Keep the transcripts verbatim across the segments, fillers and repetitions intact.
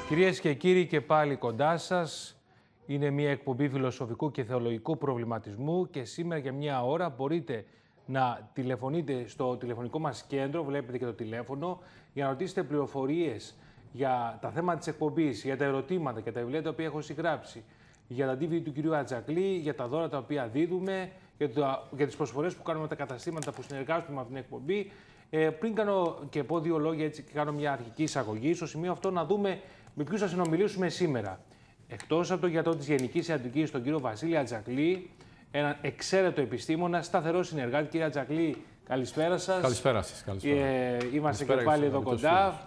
Κυρίες και κύριοι, και πάλι κοντά σας. Είναι μια εκπομπή φιλοσοφικού και θεολογικού προβληματισμού και σήμερα για μια ώρα μπορείτε να τηλεφωνείτε στο τηλεφωνικό μας κέντρο, βλέπετε και το τηλέφωνο, για να ρωτήσετε πληροφορίες για τα θέματα της εκπομπής, για τα ερωτήματα και τα βιβλία τα οποία έχω συγγράψει, για τα ντι βι ντι του κυρίου Ατζακλή, για τα δώρα τα οποία δίδουμε, για, το, για τις προσφορές που κάνουμε με τα καταστήματα που συνεργάζονται με αυτήν την εκπομπή. Ε, πριν κάνω και πω δύο λόγια έτσι και κάνω μια αρχική εισαγωγή, στο σημείο αυτό να δούμε με ποιους θα συνομιλήσουμε σήμερα. Εκτός από τον γιατρό της Γενικής Ιατρικής, τον κύριο Βασίλη Ατζακλή, έναν εξαίρετο επιστήμονα, σταθερό συνεργάτη. Κύριε Ατζακλή, καλησπέρα σας. Καλησπέρα σας. Καλησπέρα. Ε, είμαστε καλησπέρα και πάλι εδώ κοντά.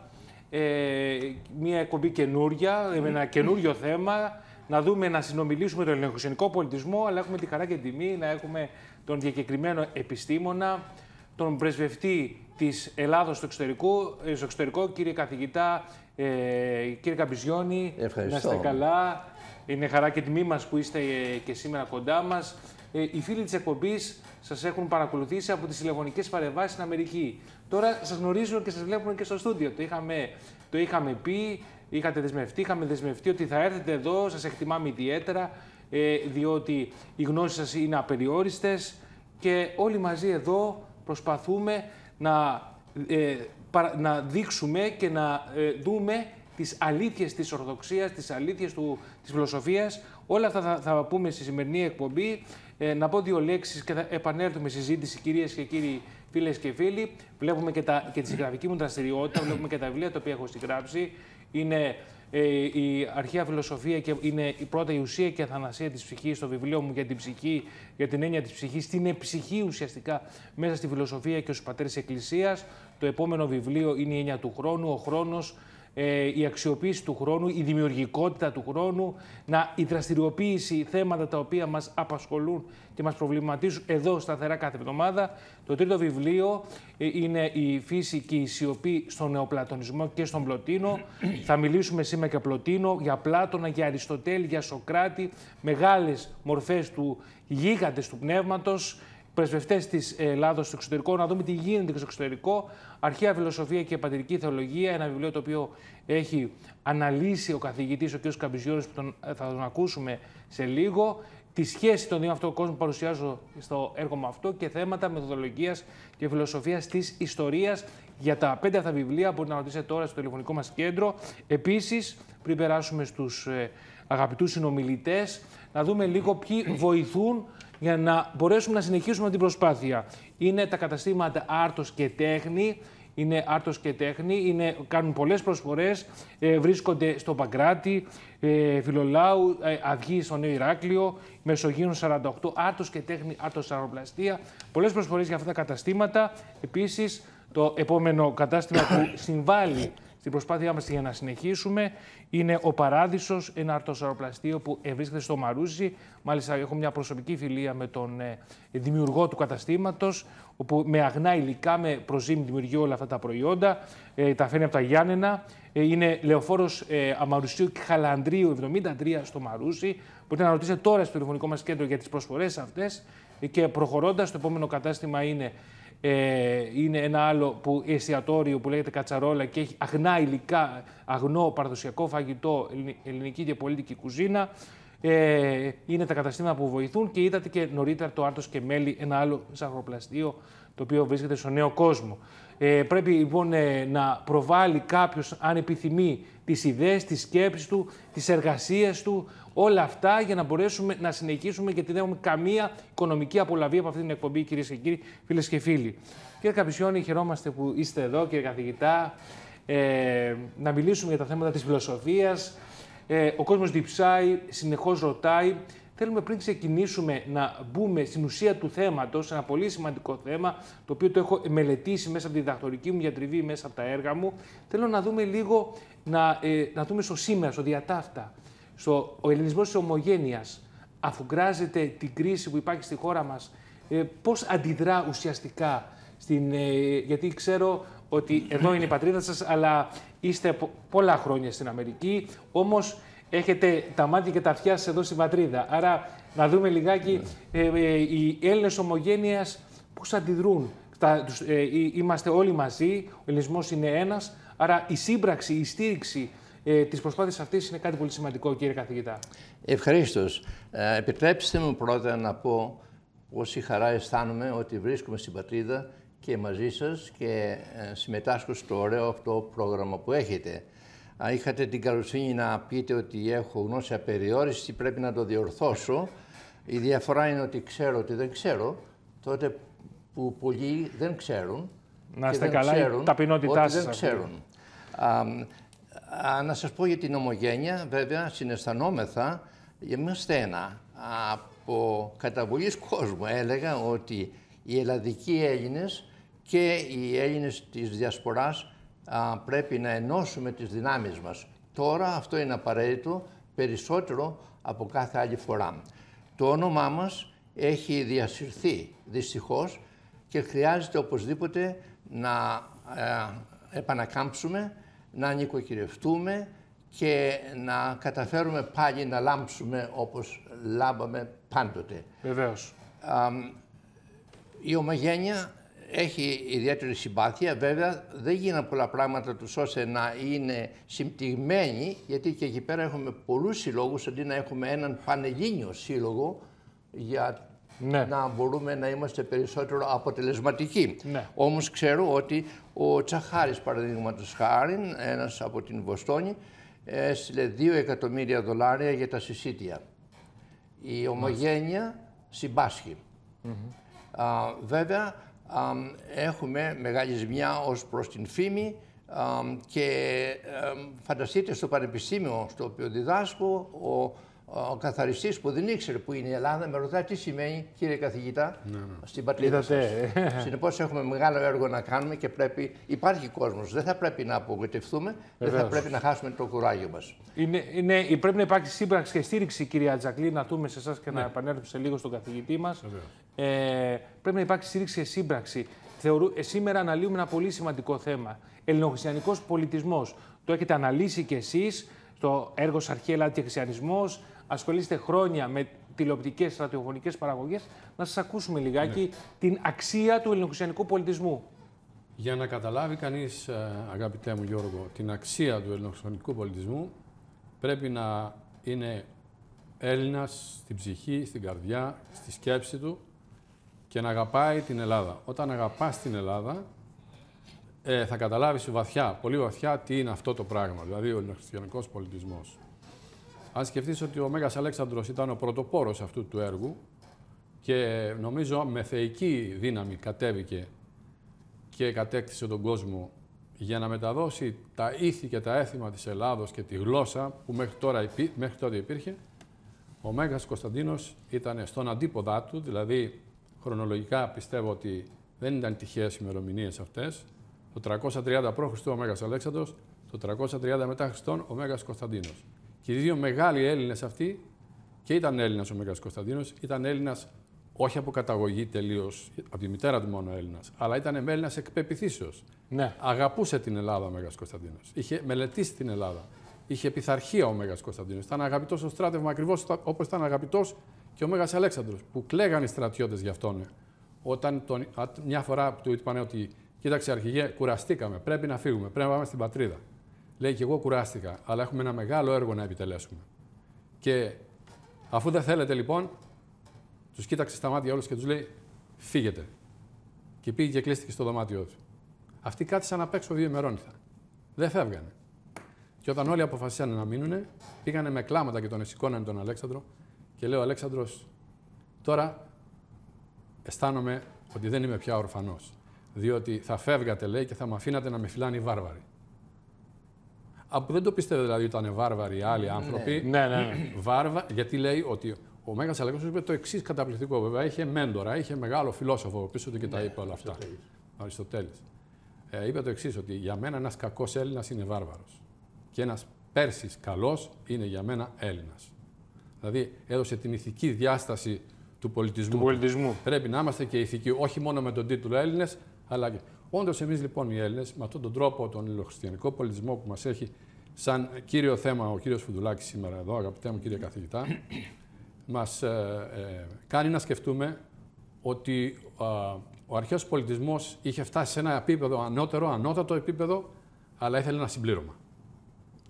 Ε, μια εκπομπή καινούρια, με ένα καινούριο θέμα. Να δούμε, να συνομιλήσουμε τον ελληνοχριστιανικό πολιτισμό, αλλά έχουμε τη χαρά και την τιμή να έχουμε τον διακεκριμένο επιστήμονα, τον πρεσβευτή της Ελλάδος στο εξωτερικό, στο εξωτερικό κύριε καθηγητά, ε, κύριε Καμπιζιώνη. Ευχαριστώ. Να είστε καλά. Είναι χαρά και τιμή μας που είστε ε, και σήμερα κοντά μας. Ε, οι φίλοι της εκπομπής σας έχουν παρακολουθήσει από τις τηλεφωνικές παρεμβάσεις στην Αμερική. Τώρα σας γνωρίζουν και σας βλέπουν και στο στούντιο. Το είχαμε, το είχαμε πει, είχατε δεσμευτεί, είχαμε δεσμευτεί ότι θα έρθετε εδώ, σας εκτιμάμε ιδιαίτερα, ε, διότι οι γνώσεις σας είναι απεριόριστες και όλοι μαζί εδώ προσπαθούμε να, ε, παρα, να δείξουμε και να ε, δούμε τις αλήθειες της Ορθοδοξίας, τις αλήθειες του, της φιλοσοφίας. Όλα αυτά θα, θα πούμε στη σημερινή εκπομπή. Ε, να πω δύο λέξεις και θα επανέλθουμε στη συζήτηση, κυρίες και κύριοι, φίλες και φίλοι. Βλέπουμε και, τα, και τη συγγραφική μου δραστηριότητα, βλέπουμε και τα βιβλία τα οποία έχω συγγράψει. Είναι ε, η αρχαία φιλοσοφία και είναι η πρώτα η ουσία και η αθανασία της ψυχής, στο βιβλίο μου για την ψυχή, για την έννοια της ψυχής, την εψυχή ουσιαστικά μέσα στη φιλοσοφία και στους πατέρες της Εκκλησίας. Το επόμενο βιβλίο είναι η έννοια του χρόνου, ο χρόνος, ε, η αξιοποίηση του χρόνου, η δημιουργικότητα του χρόνου, να, η δραστηριοποίηση, θέματα τα οποία μας απασχολούν και μας προβληματίζουν εδώ σταθερά κάθε εβδομάδα. Το τρίτο βιβλίο ε, είναι η φύση και η σιωπή στον νεοπλατωνισμό και στον Πλωτίνο. Θα μιλήσουμε σήμερα για Πλωτίνο, για Πλάτωνα, για Αριστοτέλη, για Σοκράτη, μεγάλες μορφές του γίγαντες του πνεύματος, πρεσβευτές της Ελλάδος στο εξωτερικό, να δούμε τι γίνεται και στο εξωτερικό. Αρχαία φιλοσοφία και πατηρική θεολογία, ένα βιβλίο το οποίο έχει αναλύσει ο καθηγητής, ο κ. Καμπιζιώνης, που τον, θα τον ακούσουμε σε λίγο. Τη σχέση των δύο αυτών κόσμων παρουσιάζω στο έργο μου αυτό και θέματα μεθοδολογίας και φιλοσοφίας της ιστορίας. Για τα πέντε αυτά βιβλία μπορείτε να ρωτήσετε τώρα στο τηλεφωνικό μας κέντρο. Επίσης, πριν περάσουμε στους ε, αγαπητούς συνομιλητές, να δούμε λίγο ποιοι βοηθούν για να μπορέσουμε να συνεχίσουμε την προσπάθεια. Είναι τα καταστήματα Άρτος και Τέχνη. Είναι Άρτος και Τέχνη, είναι, κάνουν πολλές προσφορές, ε, βρίσκονται στο Παγκράτη, ε, Φιλολάου, ε, Αυγή στο Νέο Ηράκλειο, Μεσογείων σαράντα οκτώ, Άρτος και Τέχνη, Άρτος Αεροπλαστεία. Πολλές προσφορές για αυτά τα καταστήματα. Επίσης, το επόμενο κατάστημα που συμβάλλει στην προσπάθειά μας για να συνεχίσουμε είναι ο Παράδεισος, ένα αρτοσαεροπλαστείο που βρίσκεται στο Μαρούσι. Μάλιστα, έχω μια προσωπική φιλία με τον ε, δημιουργό του καταστήματος, όπου με αγνά υλικά, με προζύμι δημιουργεί όλα αυτά τα προϊόντα. Ε, τα φέρνει από τα Γιάννενα. Ε, είναι λεωφόρος ε, Αμαρουσίου και Χαλανδρίου εβδομήντα τρία στο Μαρούσι. Μπορείτε να ρωτήσετε τώρα στο τηλεφωνικό μας κέντρο για τις προσφορές αυτές. Ε, και προχωρώντας, το επόμενο κατάστημα είναι. Ε, είναι ένα άλλο που, εστιατόριο που λέγεται Κατσαρόλα και έχει αγνά υλικά, αγνό παραδοσιακό φαγητό, ελληνική και πολίτικη κουζίνα. Ε, είναι τα καταστήματα που βοηθούν και είδατε και νωρίτερα το Άρτος και Μέλι, ένα άλλο ζαχαροπλαστείο το οποίο βρίσκεται στο Νέο Κόσμο. Ε, πρέπει λοιπόν ε, να προβάλλει κάποιος, αν επιθυμεί, τις ιδέες, τις σκέψεις του, τις εργασίες του, όλα αυτά για να μπορέσουμε να συνεχίσουμε, γιατί δεν έχουμε καμία οικονομική απολαβή από αυτή την εκπομπή, κυρίες και κύριοι, φίλες και φίλοι. Κύριε Καμπιζιώνη, χαιρόμαστε που είστε εδώ, κύριε καθηγητά, ε, να μιλήσουμε για τα θέματα της φιλοσοφίας. Ε, ο κόσμος διψάει, συνεχώς ρωτάει. Θέλουμε πριν ξεκινήσουμε να μπούμε στην ουσία του θέματος, ένα πολύ σημαντικό θέμα, το οποίο το έχω μελετήσει μέσα από τη διδακτορική μου διατριβή, μέσα από τα έργα μου. Θέλω να δούμε λίγο, να, ε, να δούμε στο σήμερα, στο διατάφτα, στο ο ελληνισμός της ομογένειας, αφού γκράζεται την κρίση που υπάρχει στη χώρα μας, ε, πώς αντιδρά ουσιαστικά, στην, ε, γιατί ξέρω ότι εδώ είναι η πατρίδα σας, αλλά είστε πολλά χρόνια στην Αμερική, όμως έχετε τα μάτια και τα αυτιά σας εδώ στην πατρίδα. Άρα να δούμε λιγάκι ε, ε, οι Έλληνες ομογένειας πώς αντιδρούν. Τα, ε, είμαστε όλοι μαζί, ο ελληνισμός είναι ένας, άρα η σύμπραξη, η στήριξη ε, της προσπάθειας αυτής είναι κάτι πολύ σημαντικό, κύριε καθηγητά. Ευχαρίστως. Ε, επιτρέψτε μου πρώτα να πω πόση χαρά αισθάνομαι ότι βρίσκομαι στην πατρίδα και μαζί σας και ε, συμμετάσχω στο ωραίο αυτό πρόγραμμα που έχετε. Αν είχατε την καλοσύνη να πείτε ότι έχω γνώση απεριόριστη, πρέπει να το διορθώσω. Η διαφορά είναι ότι ξέρω ότι δεν ξέρω, τότε που πολλοί δεν ξέρουν. Να είστε καλά, η ταπεινότητά σας. Δεν ξέρουν. Α, α, να σας πω για την Ομογένεια, βέβαια, συναισθανόμεθα, είμαστε ένα. Από καταβολής κόσμου έλεγα ότι οι ελλαδικοί Έλληνες και οι Έλληνες της Διασποράς α, πρέπει να ενώσουμε τις δυνάμεις μας. Τώρα αυτό είναι απαραίτητο περισσότερο από κάθε άλλη φορά. Το όνομά μας έχει διασυρθεί δυστυχώς και χρειάζεται οπωσδήποτε να ε, επανακάμψουμε, να νοικοκυρευτούμε και να καταφέρουμε πάλι να λάμψουμε όπως λάμπαμε πάντοτε. Βεβαίως. Α, η Ομογένεια έχει ιδιαίτερη συμπάθεια. Βέβαια, δεν γίνανε πολλά πράγματα τους ώστε να είναι συμπτυγμένοι, γιατί και εκεί πέρα έχουμε πολλούς συλλόγους, αντί να έχουμε έναν πανελλήνιο σύλλογο για ναι. να μπορούμε να είμαστε περισσότερο αποτελεσματικοί. Ναι. Όμως ξέρω ότι ο Τσαχάρης, παραδείγματος χάριν, ένας από την Βοστόνη, έστειλε δύο εκατομμύρια δολάρια για τα συσίτια. Η Ομογένεια συμπάσχει. Mm-hmm. Α, βέβαια, α, έχουμε μεγάλη ζημιά ως προς την φήμη α, και α, φανταστείτε στο πανεπιστήμιο στο οποίο διδάσκω, ο Ο καθαριστής που δεν ήξερε που είναι η Ελλάδα με ρωτάει τι σημαίνει, κύριε καθηγητά, ναι, ναι. στην πατρίδα σας. Συνεπώς έχουμε μεγάλο έργο να κάνουμε και πρέπει, υπάρχει κόσμος. Δεν θα πρέπει να απογοητευτούμε, δεν θα πρέπει να χάσουμε το κουράγιο μας. Είναι, είναι, πρέπει να υπάρξει σύμπραξη και στήριξη, κυρία Τζακλή, να δούμε σε εσάς και ναι. να επανέλθουμε σε λίγο στον καθηγητή μας. Ε, πρέπει να υπάρξει στήριξη και σύμπραξη. Θεωρού, ε, σήμερα αναλύουμε ένα πολύ σημαντικό θέμα. Ελληνοχριστιανικός πολιτισμός. Το έχετε αναλύσει κι εσείς στο έργο σας Αρχαία Ελλάδα και Χριστιανισμός. Ασχολείστε χρόνια με τηλεοπτικές, ραδιοφωνικές παραγωγές. Να σας ακούσουμε λιγάκι ναι. την αξία του ελληνοχριστιανικού πολιτισμού. Για να καταλάβει κανείς, αγαπητέ μου Γιώργο, την αξία του ελληνοχριστιανικού πολιτισμού, πρέπει να είναι Έλληνας στην ψυχή, στην καρδιά, στη σκέψη του και να αγαπάει την Ελλάδα. Όταν αγαπάς την Ελλάδα, ε, θα καταλάβεις βαθιά, πολύ βαθιά, τι είναι αυτό το πράγμα, δηλαδή ο ελληνοχριστιανικός πολιτισμός. Αν σκεφτείς ότι ο Μέγας Αλέξανδρος ήταν ο πρωτοπόρος αυτού του έργου και νομίζω με θεϊκή δύναμη κατέβηκε και κατέκτησε τον κόσμο για να μεταδώσει τα ήθη και τα έθιμα της Ελλάδος και τη γλώσσα που μέχρι, τώρα, μέχρι τότε υπήρχε, ο Μέγας Κωνσταντίνος ήταν στον αντίποδά του, δηλαδή χρονολογικά πιστεύω ότι δεν ήταν τυχαίες ημερομηνίες αυτές. Το τριακόσια τριάντα προ Χριστού ο Μέγας Αλέξανδρος, το τριακόσια τριάντα μετά Χριστόν ο Μέγας Κωνσταντίνος. Και οι δύο μεγάλοι Έλληνες αυτοί, και ήταν Έλληνας ο Μέγας Κωνσταντίνος, ήταν Έλληνας όχι από καταγωγή τελείως, από τη μητέρα του μόνο Έλληνας, αλλά ήταν Έλληνας εκ πεποιθήσεως. Ναι. Αγαπούσε την Ελλάδα ο Μέγας Κωνσταντίνος. Είχε μελετήσει την Ελλάδα. Είχε πειθαρχία ο Μέγας Κωνσταντίνος. Ήταν αγαπητός στο στράτευμα ακριβώς όπως ήταν αγαπητός και ο Μέγας Αλέξανδρος, που κλαίγαν οι στρατιώτες γι' αυτόν. Όταν τον, μια φορά του είπαν ότι κοίταξε αρχηγέ, κουραστήκαμε, πρέπει να φύγουμε, πρέπει να πάμε στην πατρίδα. Λέει και εγώ κουράστηκα, αλλά έχουμε ένα μεγάλο έργο να επιτελέσουμε. Και αφού δεν θέλετε λοιπόν, τους κοίταξε στα μάτια όλους και τους λέει φύγετε. Και πήγε και κλείστηκε στο δωμάτιό του. Αυτοί κάθισαν απ' έξω δύο ημερόνυχτα. Δεν φεύγανε. Και όταν όλοι αποφασίσαν να μείνουν, πήγανε με κλάματα και τον εσηκώνανε τον Αλέξανδρο και λέει ο Αλέξανδρος, τώρα αισθάνομαι ότι δεν είμαι πια ορφανός. Διότι θα φεύγατε, λέει, και θα με αφήνατε να με φυλάνε οι βάρβαροι. Από δεν το πίστευε δηλαδή ότι ήταν βάρβαροι οι άλλοι άνθρωποι. Ναι, ναι, ναι. Βάρβα, γιατί λέει ότι ο Μέγας Αλέξανδρος είπε το εξής καταπληκτικό. Βέβαια, είχε μέντορα, είχε μεγάλο φιλόσοφο πίσω του και τα είπε όλα αυτά. Ο Αριστοτέλης. Ε, είπε το εξής, ότι για μένα ένας κακός Έλληνας είναι βάρβαρος. Και ένας Πέρσης καλός είναι για μένα Έλληνας. Δηλαδή έδωσε την ηθική διάσταση του πολιτισμού. Του πολιτισμού. Πρέπει να είμαστε και ηθικοί, όχι μόνο με τον τίτλο Έλληνες, αλλά και. Όντως, εμείς λοιπόν οι Έλληνες, με αυτόν τον τρόπο, τον ελληνοχριστιανικό πολιτισμό που μας έχει σαν κύριο θέμα ο κύριος Φουδουλάκης σήμερα εδώ, αγαπητέ μου κύριε καθηγητά, μας ε, ε, κάνει να σκεφτούμε ότι ε, ο αρχαίος πολιτισμός είχε φτάσει σε ένα επίπεδο ανώτερο, ανώτατο επίπεδο, αλλά ήθελε ένα συμπλήρωμα.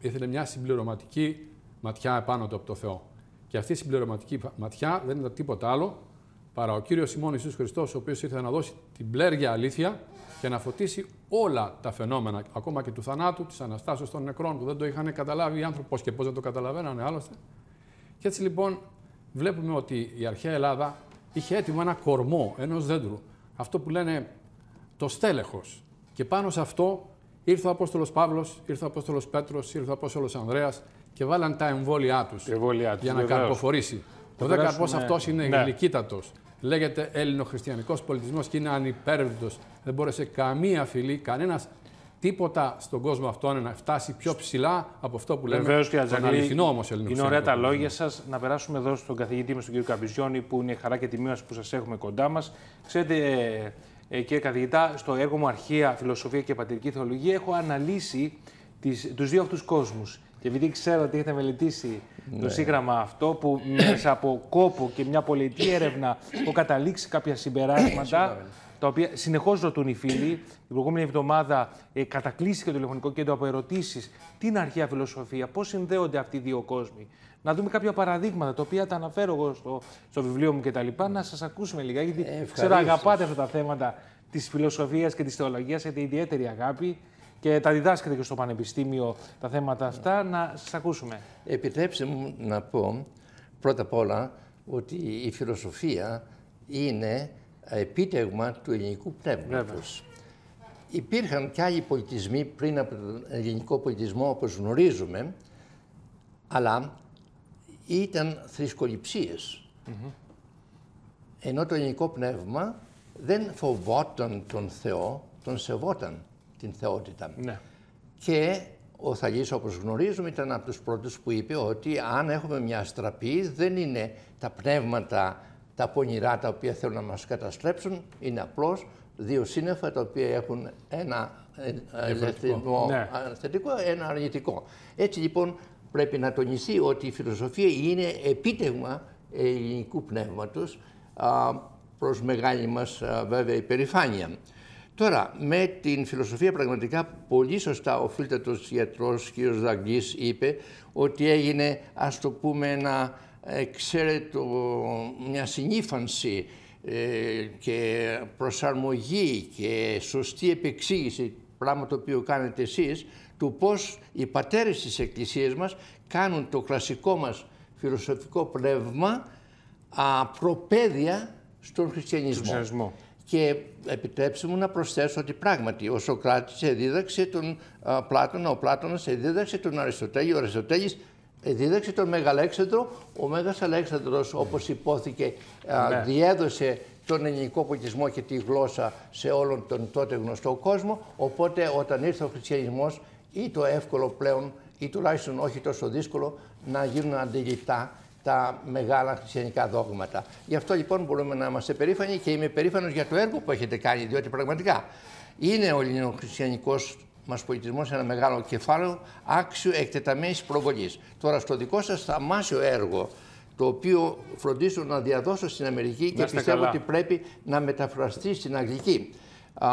ήθελε μια συμπληρωματική ματιά επάνω του από το Θεό. Και αυτή η συμπληρωματική ματιά δεν ήταν τίποτα άλλο παρά ο Κύριος ημών Ιησούς Χριστός, ο οποίος ήρθε να δώσει την πλέρια αλήθεια και να φωτίσει όλα τα φαινόμενα, ακόμα και του θανάτου, της Αναστάσεως των νεκρών, που δεν το είχαν καταλάβει οι άνθρωποι, πώς και πώς δεν το καταλαβαίνανε άλλωστε. Και έτσι λοιπόν βλέπουμε ότι η αρχαία Ελλάδα είχε έτοιμο ένα κορμό ενός δέντρου, αυτό που λένε το στέλεχος. Και πάνω σε αυτό ήρθε ο Απόστολος Παύλος, ήρθε ο Απόστολος Πέτρος, ήρθε ο Απόστολος Ανδρέας και βάλαν τα εμβόλια τους για να καρποφορήσει. Ο δε καρπός αυτός είναι ναι. γλυκύτατος. Λέγεται ελληνοχριστιανικός πολιτισμός και είναι ανυπέρβλητος. Δεν μπόρεσε καμία φυλή, κανένας τίποτα στον κόσμο αυτό να φτάσει πιο ψηλά από αυτό που λέμε. Βεβαίως, κύριε τον αληθινό όμως ελληνοχριστιανικό. Είναι ωραία τα λόγια σας. Να περάσουμε εδώ στον καθηγητή μας, τον κύριο Καμπιζιώνη, που είναι χαρά και τιμή μας που σας έχουμε κοντά μας. Ξέρετε, ε, κύριε καθηγητά, στο έργο μου Αρχαία Φιλοσοφία και Πατερική Θεολογία έχω αναλύσει τις, τους δύο αυτούς κόσμους. Και επειδή ξέρω ότι έχετε μελετήσει ναι. το σύγγραμμα αυτό, που μέσα από κόπο και μια πολιτική έρευνα έχω καταλήξει κάποια συμπεράσματα, τα οποία συνεχώς ρωτούν οι φίλοι. Την προηγούμενη εβδομάδα ε, κατακλείστηκε το τηλεφωνικό κέντρο από ερωτήσεις. Τι είναι αρχαία φιλοσοφία, πώς συνδέονται αυτοί οι δύο κόσμοι. Να δούμε κάποια παραδείγματα, τα οποία τα αναφέρω εγώ στο, στο βιβλίο μου κτλ. Να σας ακούσουμε λίγα, γιατί ε, ξέρω αγαπάτε αυτά τα θέματα της φιλοσοφίας και της θεολογίας, έχετε ιδιαίτερη αγάπη. Και τα διδάσκεται και στο Πανεπιστήμιο τα θέματα αυτά, να σας ακούσουμε. Επιτρέψτε μου να πω πρώτα απ' όλα ότι η φιλοσοφία είναι επίτευγμα του ελληνικού πνεύματος. Υπήρχαν και άλλοι πολιτισμοί πριν από τον ελληνικό πολιτισμό, όπως γνωρίζουμε, αλλά ήταν θρησκοληψίες. Mm-hmm. Ενώ το ελληνικό πνεύμα δεν φοβόταν τον Θεό, τον σεβόταν την θεότητα. Ναι. Και ο Θαλής, όπως γνωρίζουμε, ήταν από τους πρώτους που είπε ότι αν έχουμε μια αστραπή, δεν είναι τα πνεύματα, τα πονηρά τα οποία θέλουν να μας καταστρέψουν, είναι απλώς δύο σύννεφα τα οποία έχουν ένα θετικό, ναι. θετικό, ένα αρνητικό. Έτσι λοιπόν πρέπει να τονιστεί ότι η φιλοσοφία είναι επίτευγμα ελληνικού πνεύματος, α, προς μεγάλη μας α, βέβαια υπερηφάνεια. Τώρα, με την φιλοσοφία πραγματικά πολύ σωστά ο φίλτατος γιατρός κ. Δαγκλής είπε ότι έγινε, ας το πούμε, ένα εξαίρετο, μια συνήφανση ε, και προσαρμογή και σωστή επεξήγηση, πράγμα το οποίο κάνετε εσείς, του πώς οι πατέρες της Εκκλησίας μας κάνουν το κλασικό μας φιλοσοφικό πνεύμα α, προπαίδεια στον χριστιανισμό. Και επιτρέψτε μου να προσθέσω ότι πράγματι ο Σωκράτης εδίδαξε τον α, Πλάτωνα, ο Πλάτωνας εδίδαξε τον Αριστοτέλη, ο Αριστοτέλης εδίδαξε τον Μεγαλέξανδρο, ο Μέγας Αλέξανδρος, όπως υπόθηκε, α, ναι. διέδωσε τον ελληνικό πολιτισμό και τη γλώσσα σε όλον τον τότε γνωστό κόσμο, οπότε όταν ήρθε ο χριστιανισμός ή το εύκολο πλέον ή τουλάχιστον όχι τόσο δύσκολο να γίνουν αντιληπτά τα μεγάλα χριστιανικά δόγματα. Γι' αυτό λοιπόν μπορούμε να είμαστε περήφανοι και είμαι περήφανος για το έργο που έχετε κάνει, διότι πραγματικά είναι ο ελληνοχριστιανικός μας πολιτισμός ένα μεγάλο κεφάλαιο άξιο εκτεταμένης προβολής. Τώρα στο δικό σας θαυμάσιο έργο, το οποίο φροντίζω να διαδώσω στην Αμερική και πιστεύω καλά. ότι πρέπει να μεταφραστεί στην Αγγλική. Α,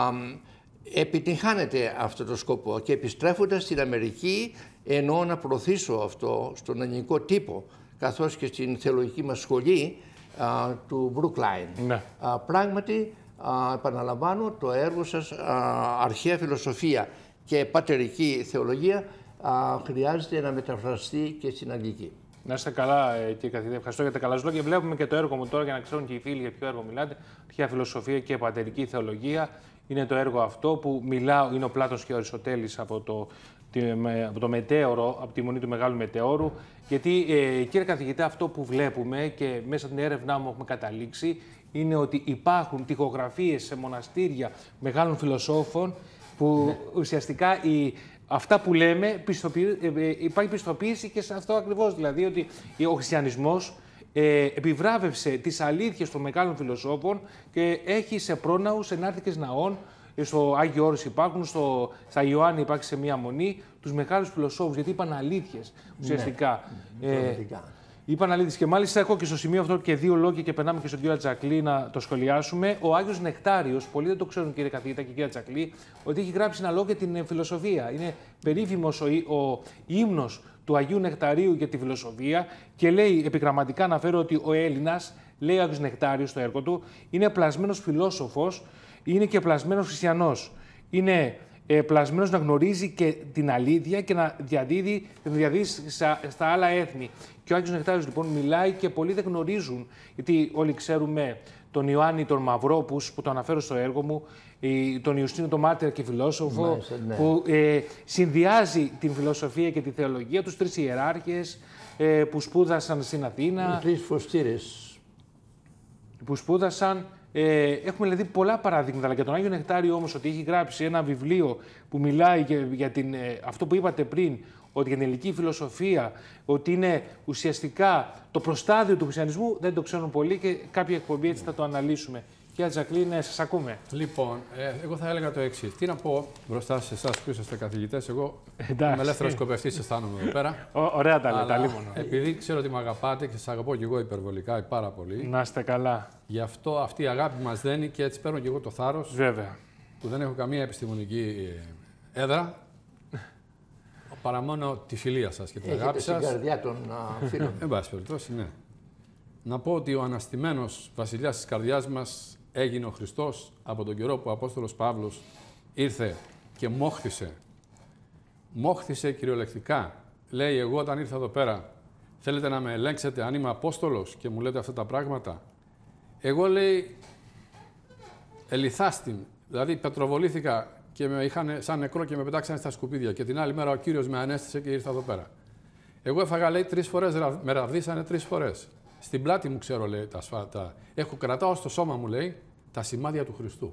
επιτυγχάνεται αυτό το σκοπό και επιστρέφοντας στην Αμερική εννοώ να προωθήσω αυτό στον ελληνικό τύπο, καθώς και στην θεολογική μας σχολή α, του Brookline. Ναι. Α, πράγματι, α, επαναλαμβάνω, το έργο σας, α, αρχαία φιλοσοφία και πατερική θεολογία, α, χρειάζεται να μεταφραστεί και στην Αγγλική. Να είστε καλά, κύριε καθηγητή. Ευχαριστώ για τα καλά λόγια. Βλέπουμε και το έργο μου τώρα για να ξέρουν και οι φίλοι για ποιο έργο μιλάτε. Αρχαία φιλοσοφία και πατερική θεολογία. Είναι το έργο αυτό που μιλάω, είναι ο Πλάτωνας και ο Αριστοτέλης από το, από το μετέωρο, από τη Μονή του Μεγάλου Μετεώρου. Γιατί, ε, κύριε καθηγητά, αυτό που βλέπουμε και μέσα στην έρευνά μου έχουμε καταλήξει είναι ότι υπάρχουν τοιχογραφίες σε μοναστήρια μεγάλων φιλοσόφων που ναι. ουσιαστικά η, αυτά που λέμε πιστοποιη, ε, υπάρχει πιστοποίηση και σε αυτό ακριβώς. Δηλαδή ότι ο χριστιανισμός ε, επιβράβευσε τις αλήθειες των μεγάλων φιλοσόφων και έχει σε πρόναους ενάρτηκες ναών. Στο Άγιο Όρος υπάρχουν, στο, στα Ιωάννη υπάρχει σε μία μονή, τους μεγάλους φιλοσόφους, γιατί είπαν αλήθειες ουσιαστικά. Ναι, ε, Είπα Αναλύτης, και μάλιστα έχω και στο σημείο αυτό και δύο λόγια και περνάμε και στον κύριο Ατζακλή να το σχολιάσουμε. Ο Άγιος Νεκτάριος, πολλοί δεν το ξέρουν κύριε καθηγητά και κύριε Ατζακλή, ότι έχει γράψει ένα λόγο για την φιλοσοφία. Είναι περίφημος ο, ο ύμνος του Αγίου Νεκταρίου για τη φιλοσοφία και λέει, επιγραμματικά αναφέρω ότι ο Έλληνας, λέει ο Άγιος Νεκτάριος στο έργο του, είναι πλασμένος φιλόσοφος, είναι και πλασμένος χριστιανός. Είναι ε, πλασμένος να γνωρίζει και την αλήθεια και να διαδίδει, διαδίδει στα, στα άλλα έθνη. Και ο Άγιος Νεκτάριος λοιπόν μιλάει και πολλοί δεν γνωρίζουν, γιατί όλοι ξέρουμε τον Ιωάννη τον Μαυρόπους, που το αναφέρω στο έργο μου, τον Ιουστίνο τον Μάρτυρα και φιλόσοφο, Μάλιστα, ναι. που ε, συνδυάζει την φιλοσοφία και τη θεολογία, τους τρεις ιεράρχες ε, που σπούδασαν στην Αθήνα. Οι τρεις φωστήρες. Που σπούδασαν. Ε, έχουμε δηλαδή πολλά παραδείγματα, αλλά για τον Άγιο Νεκτάριο όμως, ότι έχει γράψει ένα βιβλίο που μιλάει για, για την, ε, αυτό που είπατε πριν, ότι για την ελληνική φιλοσοφία, ότι είναι ουσιαστικά το προστάδιο του χριστιανισμού, δεν το ξέρουν πολλοί και κάποια εκπομπή έτσι θα το αναλύσουμε. Κύριε Ατζακλή, ναι, σας ακούμε. Λοιπόν, ε, εγώ θα έλεγα το εξής. Τι να πω μπροστά σε εσάς που είσαστε καθηγητές, εγώ είμαι ελεύθερος σκοπευτής, αισθάνομαι εδώ πέρα. Ω, ωραία τα λέτε, αλίμονο. Επειδή ξέρω ότι με αγαπάτε και σας αγαπώ και εγώ υπερβολικά πάρα πολύ. Να είστε καλά. Γι' αυτό αυτή η αγάπη μας δένει και έτσι παίρνω και εγώ το θάρρος. Βέβαια. Που δεν έχω καμία επιστημονική έδρα. Παρά μόνο τη φιλία σας και την Έχετε αγάπη σας. Στην καρδιά των φίλων. Εν πάση περιπτώσει, ναι. Να πω ότι ο αναστημένος βασιλιάς της καρδιάς μας έγινε ο Χριστός από τον καιρό που ο Απόστολος Παύλος ήρθε και μόχθησε. Μόχθησε κυριολεκτικά. Λέει, εγώ όταν ήρθα εδώ πέρα, θέλετε να με ελέγξετε αν είμαι Απόστολος και μου λέτε αυτά τα πράγματα. Εγώ, λέει, ελιθάστην, δηλαδή πετροβολήθηκα και με είχαν σαν νεκρό και με πετάξανε στα σκουπίδια. Και την άλλη μέρα ο Κύριος με ανέστησε και ήρθα εδώ πέρα. Εγώ έφαγα, λέει, τρεις φορές, με ραβδίσανε τρεις φορές. Στην πλάτη μου ξέρω, λέει, τα σφάτα. Έχω κρατάω στο σώμα μου, λέει, τα σημάδια του Χριστού.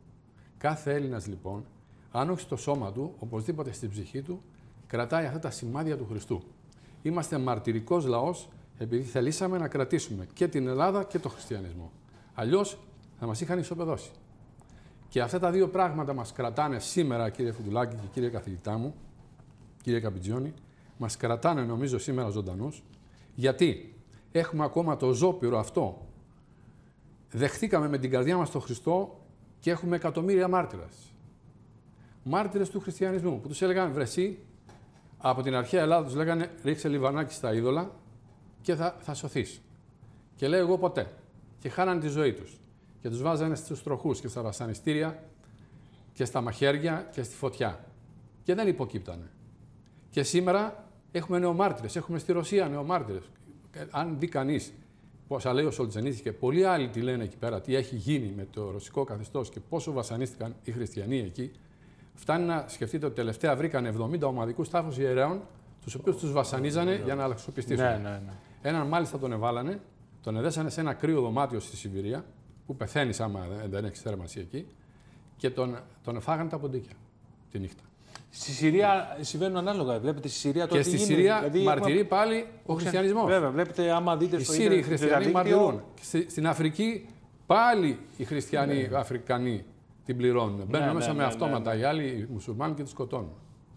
Κάθε Έλληνας, λοιπόν, αν όχι στο σώμα του, οπωσδήποτε στην ψυχή του, κρατάει αυτά τα σημάδια του Χριστού. Είμαστε μαρτυρικός λαός, επειδή θελήσαμε να κρατήσουμε και την Ελλάδα και τον χριστιανισμό. Αλλιώς θα μας είχαν ισοπεδώσει. Και αυτά τα δύο πράγματα μας κρατάνε σήμερα, κύριε Φουντουλάκη και κύριε καθηγητά μου, κύριε Καπιτζιώνη, μας κρατάνε, νομίζω, σήμερα ζωντανούς. Γιατί έχουμε ακόμα το ζώπυρο αυτό. Δεχτήκαμε με την καρδιά μας τον Χριστό και έχουμε εκατομμύρια μάρτυρες. Μάρτυρες του χριστιανισμού, που τους έλεγαν, βρεσί, από την αρχαία Ελλάδα τους λέγανε, ρίξε λιβανάκι στα είδωλα και θα, θα σωθείς. Και λέει, εγώ ποτέ. Και χάνανε τη ζωή τους. Και τους βάζανε στους τροχούς και στα βασανιστήρια και στα μαχαίρια και στη φωτιά. Και δεν υποκύπτανε. Και σήμερα έχουμε νεομάρτυρες. Έχουμε στη Ρωσία νεομάρτυρες. Αν δει κανείς πόσα λέει ο Σολτζενίτσης και πολλοί άλλοι τι λένε εκεί πέρα, τι έχει γίνει με το ρωσικό καθεστώς και πόσο βασανίστηκαν οι χριστιανοί εκεί, φτάνει να σκεφτείτε ότι τελευταία βρήκαν εβδομήντα ομαδικούς τάφους ιερέων, τους οποίους τους βασανίζανε oh, για να αλλαξοπιστήσουν. Ναι, ναι, ναι. Έναν μάλιστα τον εβάλανε, τον εδέσανε σε ένα κρύο δωμάτιο στη Σιβηρία, που πεθαίνει άμα δεν έχει θέρμανση εκεί, και τον, τον εφάγανε τα ποντίκια τη νύχτα. Στη Συρία συμβαίνουν ανάλογα. Βλέπετε στη Συρία τότε. Και στη γίνεται. Συρία δηλαδή, μαρτυρεί έχουμε... πάλι ο χριστιανισμός. Βέβαια, βλέπετε άμα δείτε οι στο Σύριοι ίντερνετ. οι χριστιανοί μαρτυρούν. Στην Αφρική πάλι οι χριστιανοί ναι. Αφρικανοί την πληρώνουν. Ναι, μπαίνουν ναι, μέσα ναι, με ναι, αυτόματα ναι, ναι. οι άλλοι οι μουσουλμάνοι και τους σκοτώνουν.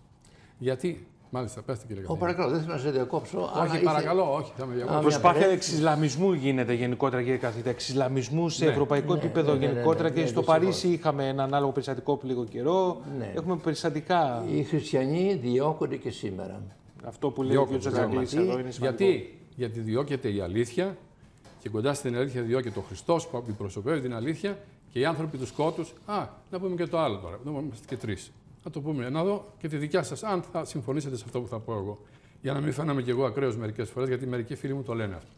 Γιατί. Μάλιστα, πέστε κύριε Καθηγητά. Παρακαλώ, δεν θέλω να σε διακόψω. Όχι, ήρθε... παρακαλώ, όχι. Θα με διακόψω. Προσπάθεια εξισλαμισμού γίνεται γενικότερα, κύριε Καθηγητά. Εξισλαμισμού σε ναι, ευρωπαϊκό ναι, επίπεδο ναι, ναι, γενικότερα. Ναι, ναι, ναι, και στο ναι, Παρίσι ναι. είχαμε ένα ανάλογο περιστατικό πριν λίγο καιρό. Ναι. Έχουμε περιστατικά. Οι χριστιανοί διώκονται και σήμερα. Αυτό που λέει ο κ. Τζατζακλής εδώ είναι σημαντικό. Γιατί? Γιατί διώκεται η αλήθεια και κοντά στην αλήθεια διώκεται ο Χριστός που αντιπροσωπεύει την αλήθεια και οι άνθρωποι του σκότους. Α, να πούμε και το άλλο τώρα. Να είμαστε και τρεις. Να το πούμε, να δω και τη δικιά σας, αν θα συμφωνήσετε σε αυτό που θα πω εγώ. Για να μην φαίνομαι κι εγώ ακραίος μερικές φορές, γιατί μερικοί φίλοι μου το λένε αυτό.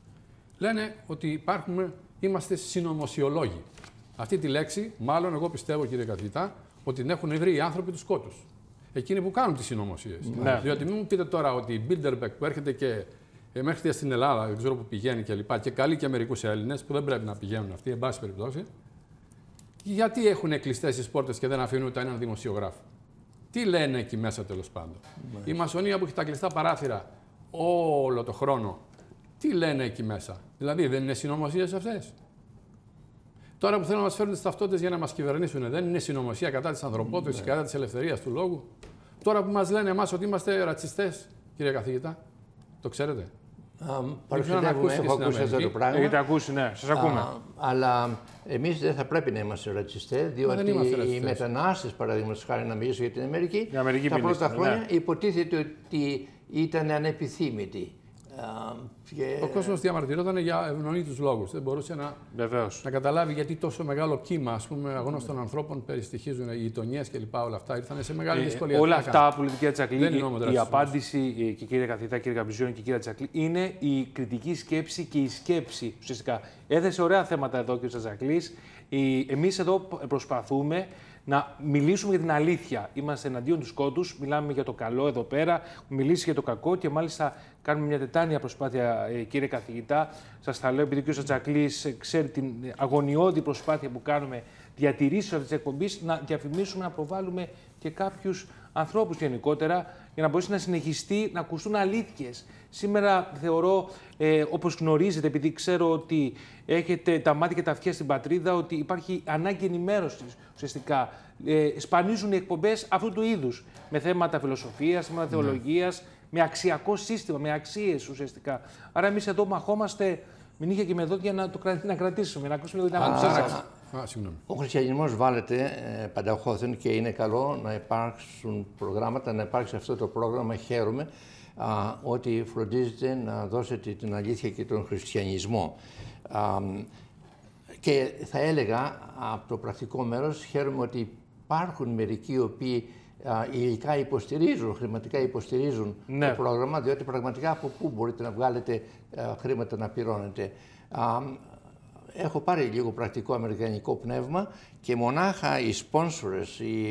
Λένε ότι υπάρχουμε, είμαστε συνωμοσιολόγοι. Αυτή τη λέξη, μάλλον εγώ πιστεύω, κύριε καθηγητά, ότι την έχουν βρει οι άνθρωποι του σκότους. Εκείνοι που κάνουν τις συνωμοσίες. Ναι. Διότι μην μου πείτε τώρα ότι η Bilderberg που έρχεται και ε, μέχρι στην Ελλάδα, δεν ξέρω που πηγαίνει και λοιπά, και καλεί και μερικούς Έλληνες που δεν πρέπει να πηγαίνουν αυτοί, εν πάση περιπτώσει. Γιατί έχουν κλειστές τις πόρτες και δεν αφήνουν ούτε έναν δημοσιογράφο. Τι λένε εκεί μέσα τέλος πάντων. Mm. Η μασονία που έχει τα κλειστά παράθυρα όλο το χρόνο, τι λένε εκεί μέσα. Δηλαδή δεν είναι συνωμοσίες αυτές. Τώρα που θέλουν να μας φέρουν τις ταυτότητες για να μας κυβερνήσουν, δεν είναι συνωμοσία κατά της ανθρωπότητας mm. και κατά της ελευθερίας του λόγου. Τώρα που μας λένε εμάς ότι είμαστε ρατσιστές, κύριε καθηγητά, το ξέρετε. Παρουσιάζουμε, έχω ακούσει αυτό το πράγμα. Έχετε ακούσει, ναι, σας ακούμε. Α, αλλά εμείς δεν θα πρέπει να είμαστε ρατσιστές, διότι οι μετανάστες, παραδείγματος χάρη, να μιλήσω για την Αμερική, Αμερική τα πρώτα χρόνια ναι. υποτίθεται ότι ήταν ανεπιθύμητοι. Και... Ο κόσμος διαμαρτυρόταν για ευνονίτους λόγους. Δεν μπορούσε να, να καταλάβει γιατί τόσο μεγάλο κύμα ας πούμε, αγνώστων ανθρώπων περιστοιχίζουν, οι γειτονιές κλπ. Όλα αυτά ήρθαν σε μεγάλη δυσκολία. Ε, όλα αυτά που λέτε, κύριε Τσακλή, η, η απάντηση, και κύριε καθηγητά, κύριε Καμπιζιώνη και κύριε Τσακλή, είναι η κριτική σκέψη και η σκέψη. Ουσιαστικά έθεσε ωραία θέματα εδώ, κύριε Τσακλής. Εμείς εδώ προσπαθούμε να μιλήσουμε για την αλήθεια. Είμαστε εναντίον του σκότους, μιλάμε για το καλό εδώ πέρα, μιλήσει για το κακό και μάλιστα κάνουμε μια τετάνια προσπάθεια, κύριε καθηγητά. Σας τα λέω επειδή ο κ. Τσακλής ξέρει την αγωνιώδη προσπάθεια που κάνουμε διατηρήσεις αυτής της εκπομπής, να διαφημίσουμε, να προβάλλουμε και κάποιους ανθρώπους γενικότερα, για να μπορέσει να συνεχιστεί να ακουστούν αλήθειες. Σήμερα θεωρώ, ε, όπως γνωρίζετε, επειδή ξέρω ότι έχετε τα μάτια και τα αυτιά στην πατρίδα, ότι υπάρχει ανάγκη ενημέρωσης ουσιαστικά. Ε, σπανίζουν οι εκπομπές αυτού του είδους, με θέματα φιλοσοφίας, θέματα ναι. θεολογίας, με αξιακό σύστημα, με αξίες ουσιαστικά. Άρα εμείς εδώ μαχόμαστε με νύχια και με δόντια να το να κρατήσουμε, να ακούσουμε λίγο την άποψή σας. Ο χριστιανισμός βάλεται ε, πανταχώθεν και είναι καλό να υπάρξουν προγράμματα, να υπάρξει αυτό το πρόγραμμα. Χαίρομαι α, ότι φροντίζετε να δώσετε την αλήθεια και τον χριστιανισμό. Α, και θα έλεγα από το πρακτικό μέρος, χαίρομαι ότι υπάρχουν μερικοί οι οποίοι α, υλικά υποστηρίζουν, χρηματικά υποστηρίζουν ναι. το πρόγραμμα, διότι πραγματικά από πού μπορείτε να βγάλετε α, χρήματα να πληρώνετε. Α, Έχω πάρει λίγο πρακτικό αμερικανικό πνεύμα και μονάχα οι sponsors, οι,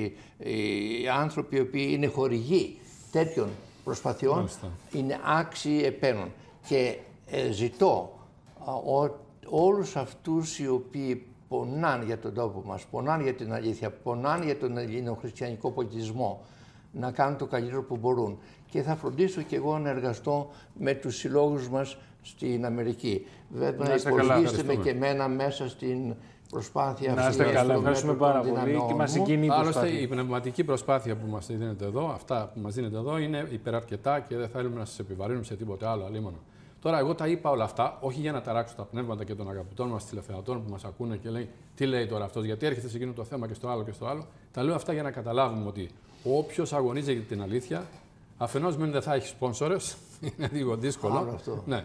οι άνθρωποι οι οποίοι είναι χορηγοί τέτοιων προσπαθειών, Μάλιστα. είναι άξιοι επένων. Και ε, ζητώ α, ο, όλους αυτούς οι οποίοι πονάνε για τον τόπο μας, πονάνε για την αλήθεια, πονάνε για τον ελληνοχριστιανικό πολιτισμό, να κάνουν το καλύτερο που μπορούν. Και θα φροντίσω και εγώ να εργαστώ με τους συλλόγους μας στην Αμερική. Βέβαια, υπολογίστε με και εμένα μέσα στην προσπάθεια αυτή. Να είστε καλά, ευχαριστούμε πάρα πολύ και μας συγκινεί η προσπάθεια. Άλλωστε, η πνευματική προσπάθεια που μας δίνετε εδώ, αυτά που μας δίνετε εδώ, είναι υπεραρκετά και δεν θέλουμε να σας επιβαρύνουμε σε τίποτε άλλο αλίμονο. Τώρα, εγώ τα είπα όλα αυτά, όχι για να ταράξω τα πνεύματα και των αγαπητών μας τηλεθεατών που μας ακούνε και λέει τι λέει τώρα αυτός, γιατί έρχεται σε εκείνο το θέμα και στο άλλο και στο άλλο. Τα λέω αυτά για να καταλάβουμε ότι όποιος αγωνίζεται για την αλήθεια, αφενός μεν δεν θα έχει σπόνσορες, είναι λίγο δύσκολο. Ναι.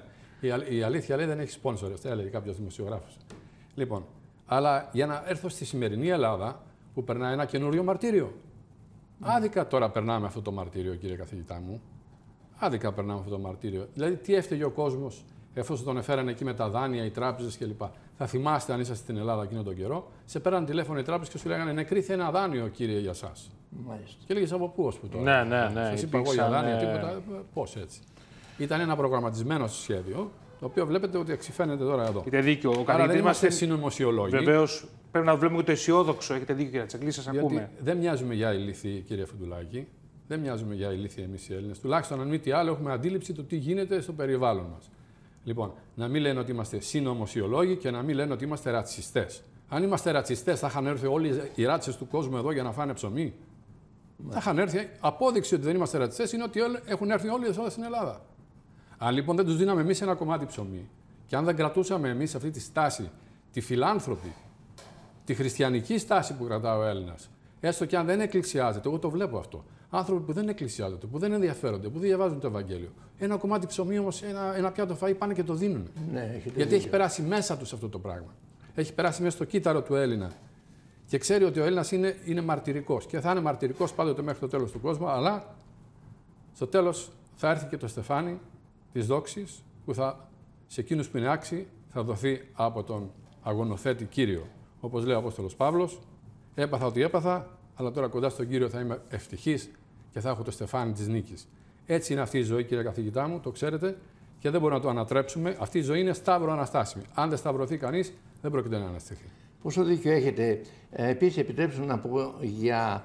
Η αλήθεια λέει δεν έχει σπόνσορες, θα έλεγε κάποιος δημοσιογράφος. Λοιπόν, αλλά για να έρθω στη σημερινή Ελλάδα που περνάει ένα καινούριο μαρτύριο. Mm. Άδικα τώρα περνάμε αυτό το μαρτύριο, κύριε καθηγητά μου. Άδικα περνάμε αυτό το μαρτύριο. Δηλαδή, τι έφταιγε ο κόσμος εφόσον τον έφεραν εκεί με τα δάνεια, οι τράπεζες κλπ. Θα θυμάστε, αν είσαστε στην Ελλάδα εκείνο τον καιρό, σε πέραν τηλέφωνο οι τράπεζες και σου λέγανε νεκρήθη ένα δάνειο, κύριε, για σας. Μάλιστα. Και έλεγες από πού, ως που τώρα. Ναι, ναι, ναι. Σας είπα εγώ για δάνεια, τίποτα. Πώς έτσι. Ήταν ένα προγραμματισμένο σχέδιο, το οποίο βλέπετε ότι εξυφαίνεται τώρα εδώ. Έχετε δίκιο. Ο Άρα δεν είμαστε συνωμοσιολόγοι. Βεβαίως, πρέπει να βλέπουμε και το αισιόδοξο. Έχετε δίκιο, κύριε Τσακλή, σας ακούμε. Δεν μοιάζουμε για ηλίθιοι, κύριε Φουντουλάκη. Δεν μοιάζουμε για ηλίθιοι εμείς οι Έλληνες. Τουλάχιστον, αν μη τι άλλο, έχουμε αντίληψη του τι γίνεται στο περιβάλλον μας. Λοιπόν, να μην λένε ότι είμαστε συνωμοσιολόγοι και να μην λένε ότι είμαστε ρατσιστές. Αν είμαστε ρατσιστές, θα είχαν έρθει όλοι οι ράτσες του κόσμου εδώ για να φάνε ψωμί. Θα είχαν έρθει. Απόδειξη ότι δεν είμαστε ρατσιστές είναι ότι έχουν έρθει όλοι εδώ στην Ελλάδα. Αν λοιπόν δεν τους δίναμε εμείς ένα κομμάτι ψωμί και αν δεν κρατούσαμε εμείς αυτή τη στάση, τη φιλάνθρωπη, τη χριστιανική στάση που κρατά ο Έλληνας, έστω και αν δεν εκκλησιάζεται, εγώ το βλέπω αυτό. Άνθρωποι που δεν εκκλησιάζονται, που δεν ενδιαφέρονται, που δεν διαβάζουν το Ευαγγέλιο. Ένα κομμάτι ψωμί όμως, ένα, ένα πιάτο φαΐ πάνε και το δίνουν. Ναι, γιατί έχει περάσει μέσα τους αυτό το πράγμα. Έχει περάσει μέσα στο κύτταρο του Έλληνα. Και ξέρει ότι ο Έλληνας είναι, είναι μαρτυρικός. Και θα είναι μαρτυρικός πάντοτε μέχρι το τέλος του κόσμου, αλλά στο τέλος θα έρθει και το στεφάνι της δόξης που θα, σε εκείνους που είναι άξιοι θα δοθεί από τον αγωνοθέτη Κύριο. Όπως λέει ο Απόστολος Παύλος, έπαθα ότι έπαθα, αλλά τώρα κοντά στον Κύριο θα είμαι ευτυχής και θα έχω το στεφάνι της νίκης. Έτσι είναι αυτή η ζωή, κύριε καθηγητά μου, το ξέρετε, και δεν μπορούμε να το ανατρέψουμε. Αυτή η ζωή είναι σταύρο αναστάσιμη. Αν δεν σταυρωθεί κανείς, δεν πρόκειται να αναστηθεί. Πόσο δίκιο έχετε. Ε, επίσης, επιτρέψτε να πω για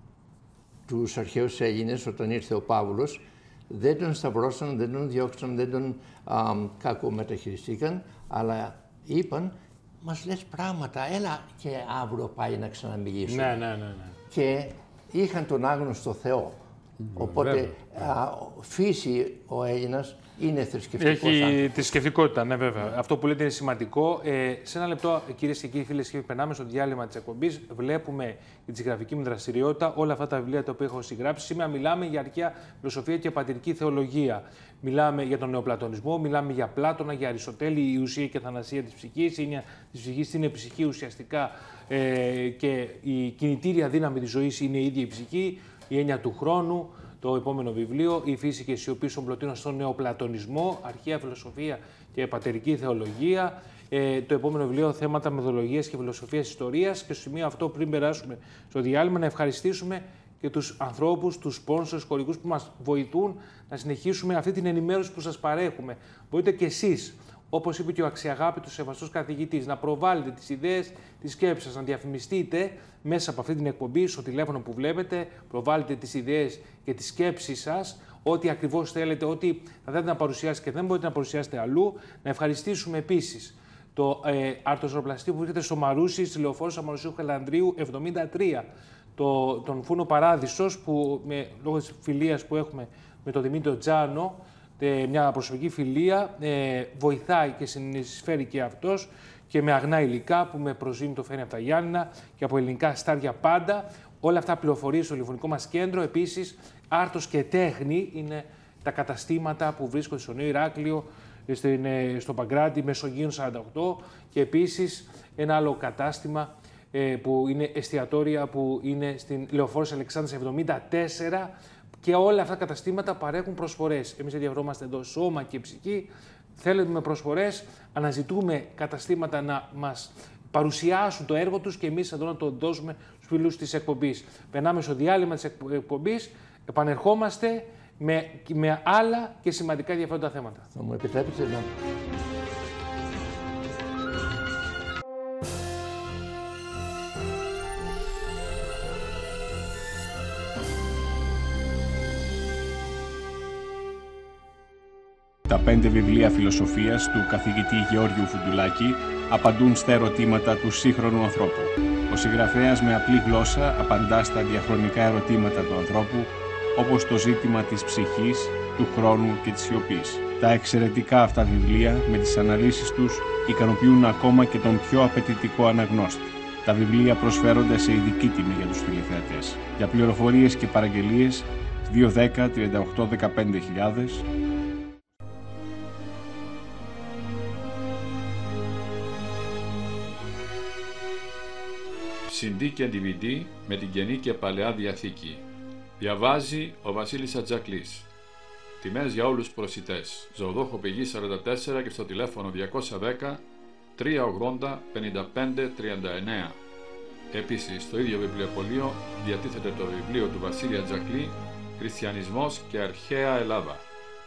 τους αρχαίους Έλληνες, όταν ήρθε ο Παύλος, δεν τον σταυρώσαν, δεν τον διώξαν, δεν τον α, κακομεταχειριστήκαν, αλλά είπαν, μας λες πράγματα, έλα και αύριο πάει να ξαναμιλήσουμε. Ναι, ναι, ναι, ναι. Και είχαν τον άγνωστο Θεό. Οπότε α, φύση ο Έλληνας είναι θρησκευτικός Έχει άνθρωπος. τη θρησκευτικότητα, ναι, βέβαια. Αυτό που λέτε είναι σημαντικό. Ε, σε ένα λεπτό, κυρίες και κύριοι, φίλες και φίλοι, περνάμε στο διάλειμμα της εκπομπής. Βλέπουμε τη γραφική μου δραστηριότητα, όλα αυτά τα βιβλία τα οποία έχω συγγράψει. Σήμερα μιλάμε για αρχαία φιλοσοφία και πατηρική θεολογία. Μιλάμε για τον νεοπλατωνισμό, μιλάμε για Πλάτωνα, για Αριστοτέλη, η ουσία και θανασία της ψυχής. Είναι, της ψυχής είναι ψυχή ουσιαστικά ε, και η κινητήρια δύναμη της ζωής είναι η ίδια η ψυχή, η έννοια του χρόνου. Το επόμενο βιβλίο, «Η φύση και η σιωπή στον Πλωτίνο στον νεοπλατωνισμό, αρχαία φιλοσοφία και πατερική θεολογία». Ε, το επόμενο βιβλίο, «Θέματα μεθοδολογίας και φιλοσοφίας ιστορίας». Και στο σημείο αυτό, πριν περάσουμε στο διάλειμμα, να ευχαριστήσουμε και τους ανθρώπους, τους sponsors, χορηγούς που μας βοηθούν να συνεχίσουμε αυτή την ενημέρωση που σας παρέχουμε. Μπορείτε και εσείς, όπως είπε και ο αξιαγάπητος σεβαστός καθηγητής, να προβάλλετε τις ιδέες, τις σκέψεις σας, να διαφημιστείτε μέσα από αυτή την εκπομπή, στο τηλέφωνο που βλέπετε, προβάλλετε τις ιδέες και τις σκέψεις σας, ό,τι ακριβώς θέλετε, ό,τι θα θέλετε να παρουσιάσετε και δεν μπορείτε να παρουσιάσετε αλλού. Να ευχαριστήσουμε επίσης το ε, αρτοζωροπλαστή που βρίσκεται στο Μαρούσι, στη Λεωφόρο Αμαρουσίου Χελανδρίου εβδομήντα τρία. Το, τον Φούνο Παράδεισος, που με, λόγω της φιλίας που έχουμε με τον Δημήτριο Τζάνο, μια προσωπική φιλία, ε, βοηθάει και συνεισφέρει και αυτός και με αγνά υλικά που με προζήμη το φέρνει από τα Γιάννηνα και από ελληνικά στάρια πάντα. Όλα αυτά πληροφορίες στο τηλεφωνικό μας κέντρο. Επίσης, Άρτος και Τέχνη είναι τα καταστήματα που βρίσκονται στο Νέο Ηράκλειο, στο Παγκράτη, Μεσογείων σαράντα οκτώ, και επίσης ένα άλλο κατάστημα ε, που είναι εστιατόρια που είναι στην Λεωφόρος Αλεξάνδρας εβδομήντα τέσσερα. Και όλα αυτά τα καταστήματα παρέχουν προσφορές. Εμείς ενδιαφερόμαστε εδώ σώμα και ψυχή. Θέλουμε προσφορές, αναζητούμε καταστήματα να μας παρουσιάσουν το έργο τους και εμείς εδώ να το δώσουμε στους φίλους της εκπομπής. Περνάμε στο διάλειμμα της εκπομπής, επανερχόμαστε με, με άλλα και σημαντικά ενδιαφέροντα θέματα. Θα μου επιτρέπετε να... Τα πέντε βιβλία φιλοσοφίας του καθηγητή Γεώργιου Φουντουλάκη απαντούν στα ερωτήματα του σύγχρονου ανθρώπου. Ο συγγραφέας με απλή γλώσσα απαντά στα διαχρονικά ερωτήματα του ανθρώπου, όπως το ζήτημα της ψυχής, του χρόνου και της σιωπής. Τα εξαιρετικά αυτά βιβλία, με τις αναλύσεις τους, ικανοποιούν ακόμα και τον πιο απαιτητικό αναγνώστη. Τα βιβλία προσφέρονται σε ειδική τιμή για τους τηλεθεατές. Για πληροφορίες και παραγγελίες, δύο δέκα τριάντα οκτώ δεκαπέντε χιλιάδες. σι ντι και ντι βι ντι με την Καινή και Παλαιά Διαθήκη. Διαβάζει ο Βασίλης Ατζακλής. Τιμές για όλους προσιτές. Ζωοδόχο Πηγή σαράντα τέσσερα και στο τηλέφωνο διακόσια δέκα τριακόσια ογδόντα πενήντα πέντε τριάντα εννέα. Επίσης, στο ίδιο βιβλιοπωλείο διατίθεται το βιβλίο του Βασίλη Ατζακλή «Χριστιανισμός και αρχαία Ελλάδα».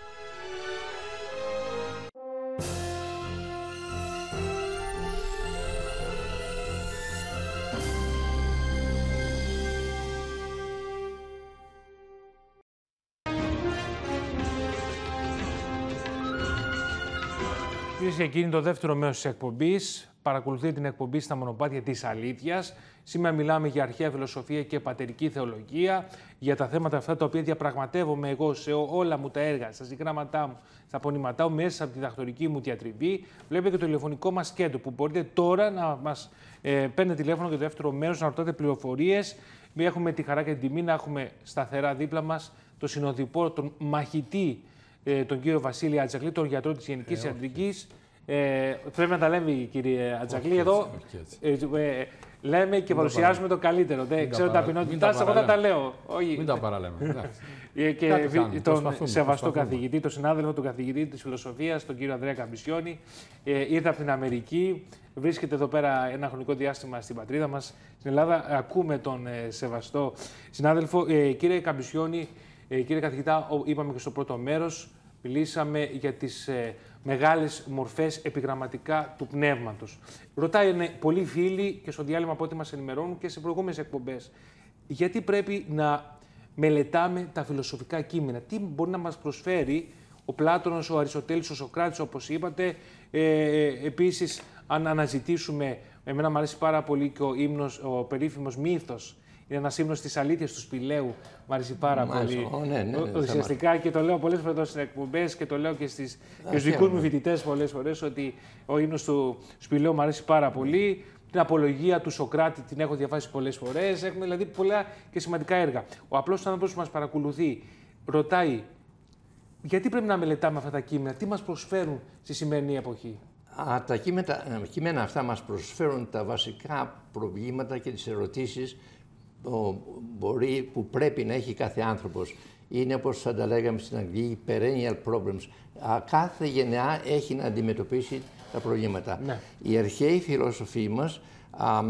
Κυρίες και κύριοι, το δεύτερο μέρος της εκπομπής. Παρακολουθείτε την εκπομπή στα μονοπάτια της αλήθειας. Σήμερα μιλάμε για αρχαία φιλοσοφία και πατερική θεολογία, για τα θέματα αυτά τα οποία διαπραγματεύομαι εγώ σε όλα μου τα έργα, στα συγγράμματά μου, στα απονηματά μου, μέσα από τη διδακτορική μου διατριβή. Βλέπετε και το τηλεφωνικό μας κέντρο που μπορείτε τώρα να μας ε, παίρνετε τηλέφωνο για το δεύτερο μέρος, να ρωτάτε πληροφορίες. Έχουμε τη χαρά και την τιμή να έχουμε σταθερά δίπλα μας τον συνοδοιπόρο, τον μαχητή, τον κύριο Βασίλη Ατζακλή, τον γιατρό της Γενικής ε, Ιατρικής. Ε, πρέπει να τα λέμε, κύριε Ατζακλή, όχι, εδώ. Έτσι, όχι, ε, ε, λέμε και μην παρουσιάζουμε το καλύτερο. Δεν ξέρω τα ταπεινότητά σας, εγώ θα τα λέω. Όχι. Μην τα παραλέμε. Και κάνουμε, τον σεβαστό καθηγητή, τον συνάδελφο, τον καθηγητή της φιλοσοφίας, τον κύριο Ανδρέα Καμπισιώνη. Ε, ήρθε από την Αμερική, βρίσκεται εδώ πέρα ένα χρονικό διάστημα στην πατρίδα μας. Στην Ελλάδα ακούμε τον ε, σεβαστό συνάδελφο. Ε, κύριε Καμπισιώνη, ε, κύριε καθηγητά, είπαμε και στο πρώτο μέρος, μιλήσαμε για τις ε, μεγάλες μορφές επιγραμματικά του πνεύματος. Ρωτάει ναι, πολλοί φίλοι και στο διάλειμμα από ό,τι μας ενημερώνουν και σε προηγούμενες εκπομπές, γιατί πρέπει να μελετάμε τα φιλοσοφικά κείμενα. Τι μπορεί να μας προσφέρει ο Πλάτωνος, ο Αριστοτέλης, ο Σωκράτης, όπως είπατε. Ε, επίσης, αν αναζητήσουμε, εμένα μου αρέσει πάρα πολύ και ο ύμνος, ο περίφημος μύθος Είναι ένα ύμνος της αλήθειας του Σπηλαίου. Μ' αρέσει πάρα Μάλιστα. πολύ. Ναι, ναι, ναι, Ουσιαστικά και το λέω πολλές φορές στις εκπομπές και το λέω και στις, στους δικούς μου φοιτητές πολλές φορές ότι ο ύμνος του Σπηλαίου μου αρέσει πάρα πολύ. Την απολογία του Σοκράτη την έχω διαβάσει πολλές φορές. Έχουμε δηλαδή πολλά και σημαντικά έργα. Ο απλός άνθρωπος που μας παρακολουθεί ρωτάει γιατί πρέπει να μελετάμε αυτά τα κείμενα, τι μας προσφέρουν στη σημερινή εποχή. Α, τα κείμενα, κείμενα αυτά μας προσφέρουν τα βασικά προβλήματα και τις ερωτήσεις που, μπορεί, που πρέπει να έχει κάθε άνθρωπος. Είναι, όπως θα τα λέγαμε στην Αγγλική, perennial problems. Α, κάθε γενεά έχει να αντιμετωπίσει τα προβλήματα. Ναι. Οι αρχαίοι φιλόσοφοι μας α,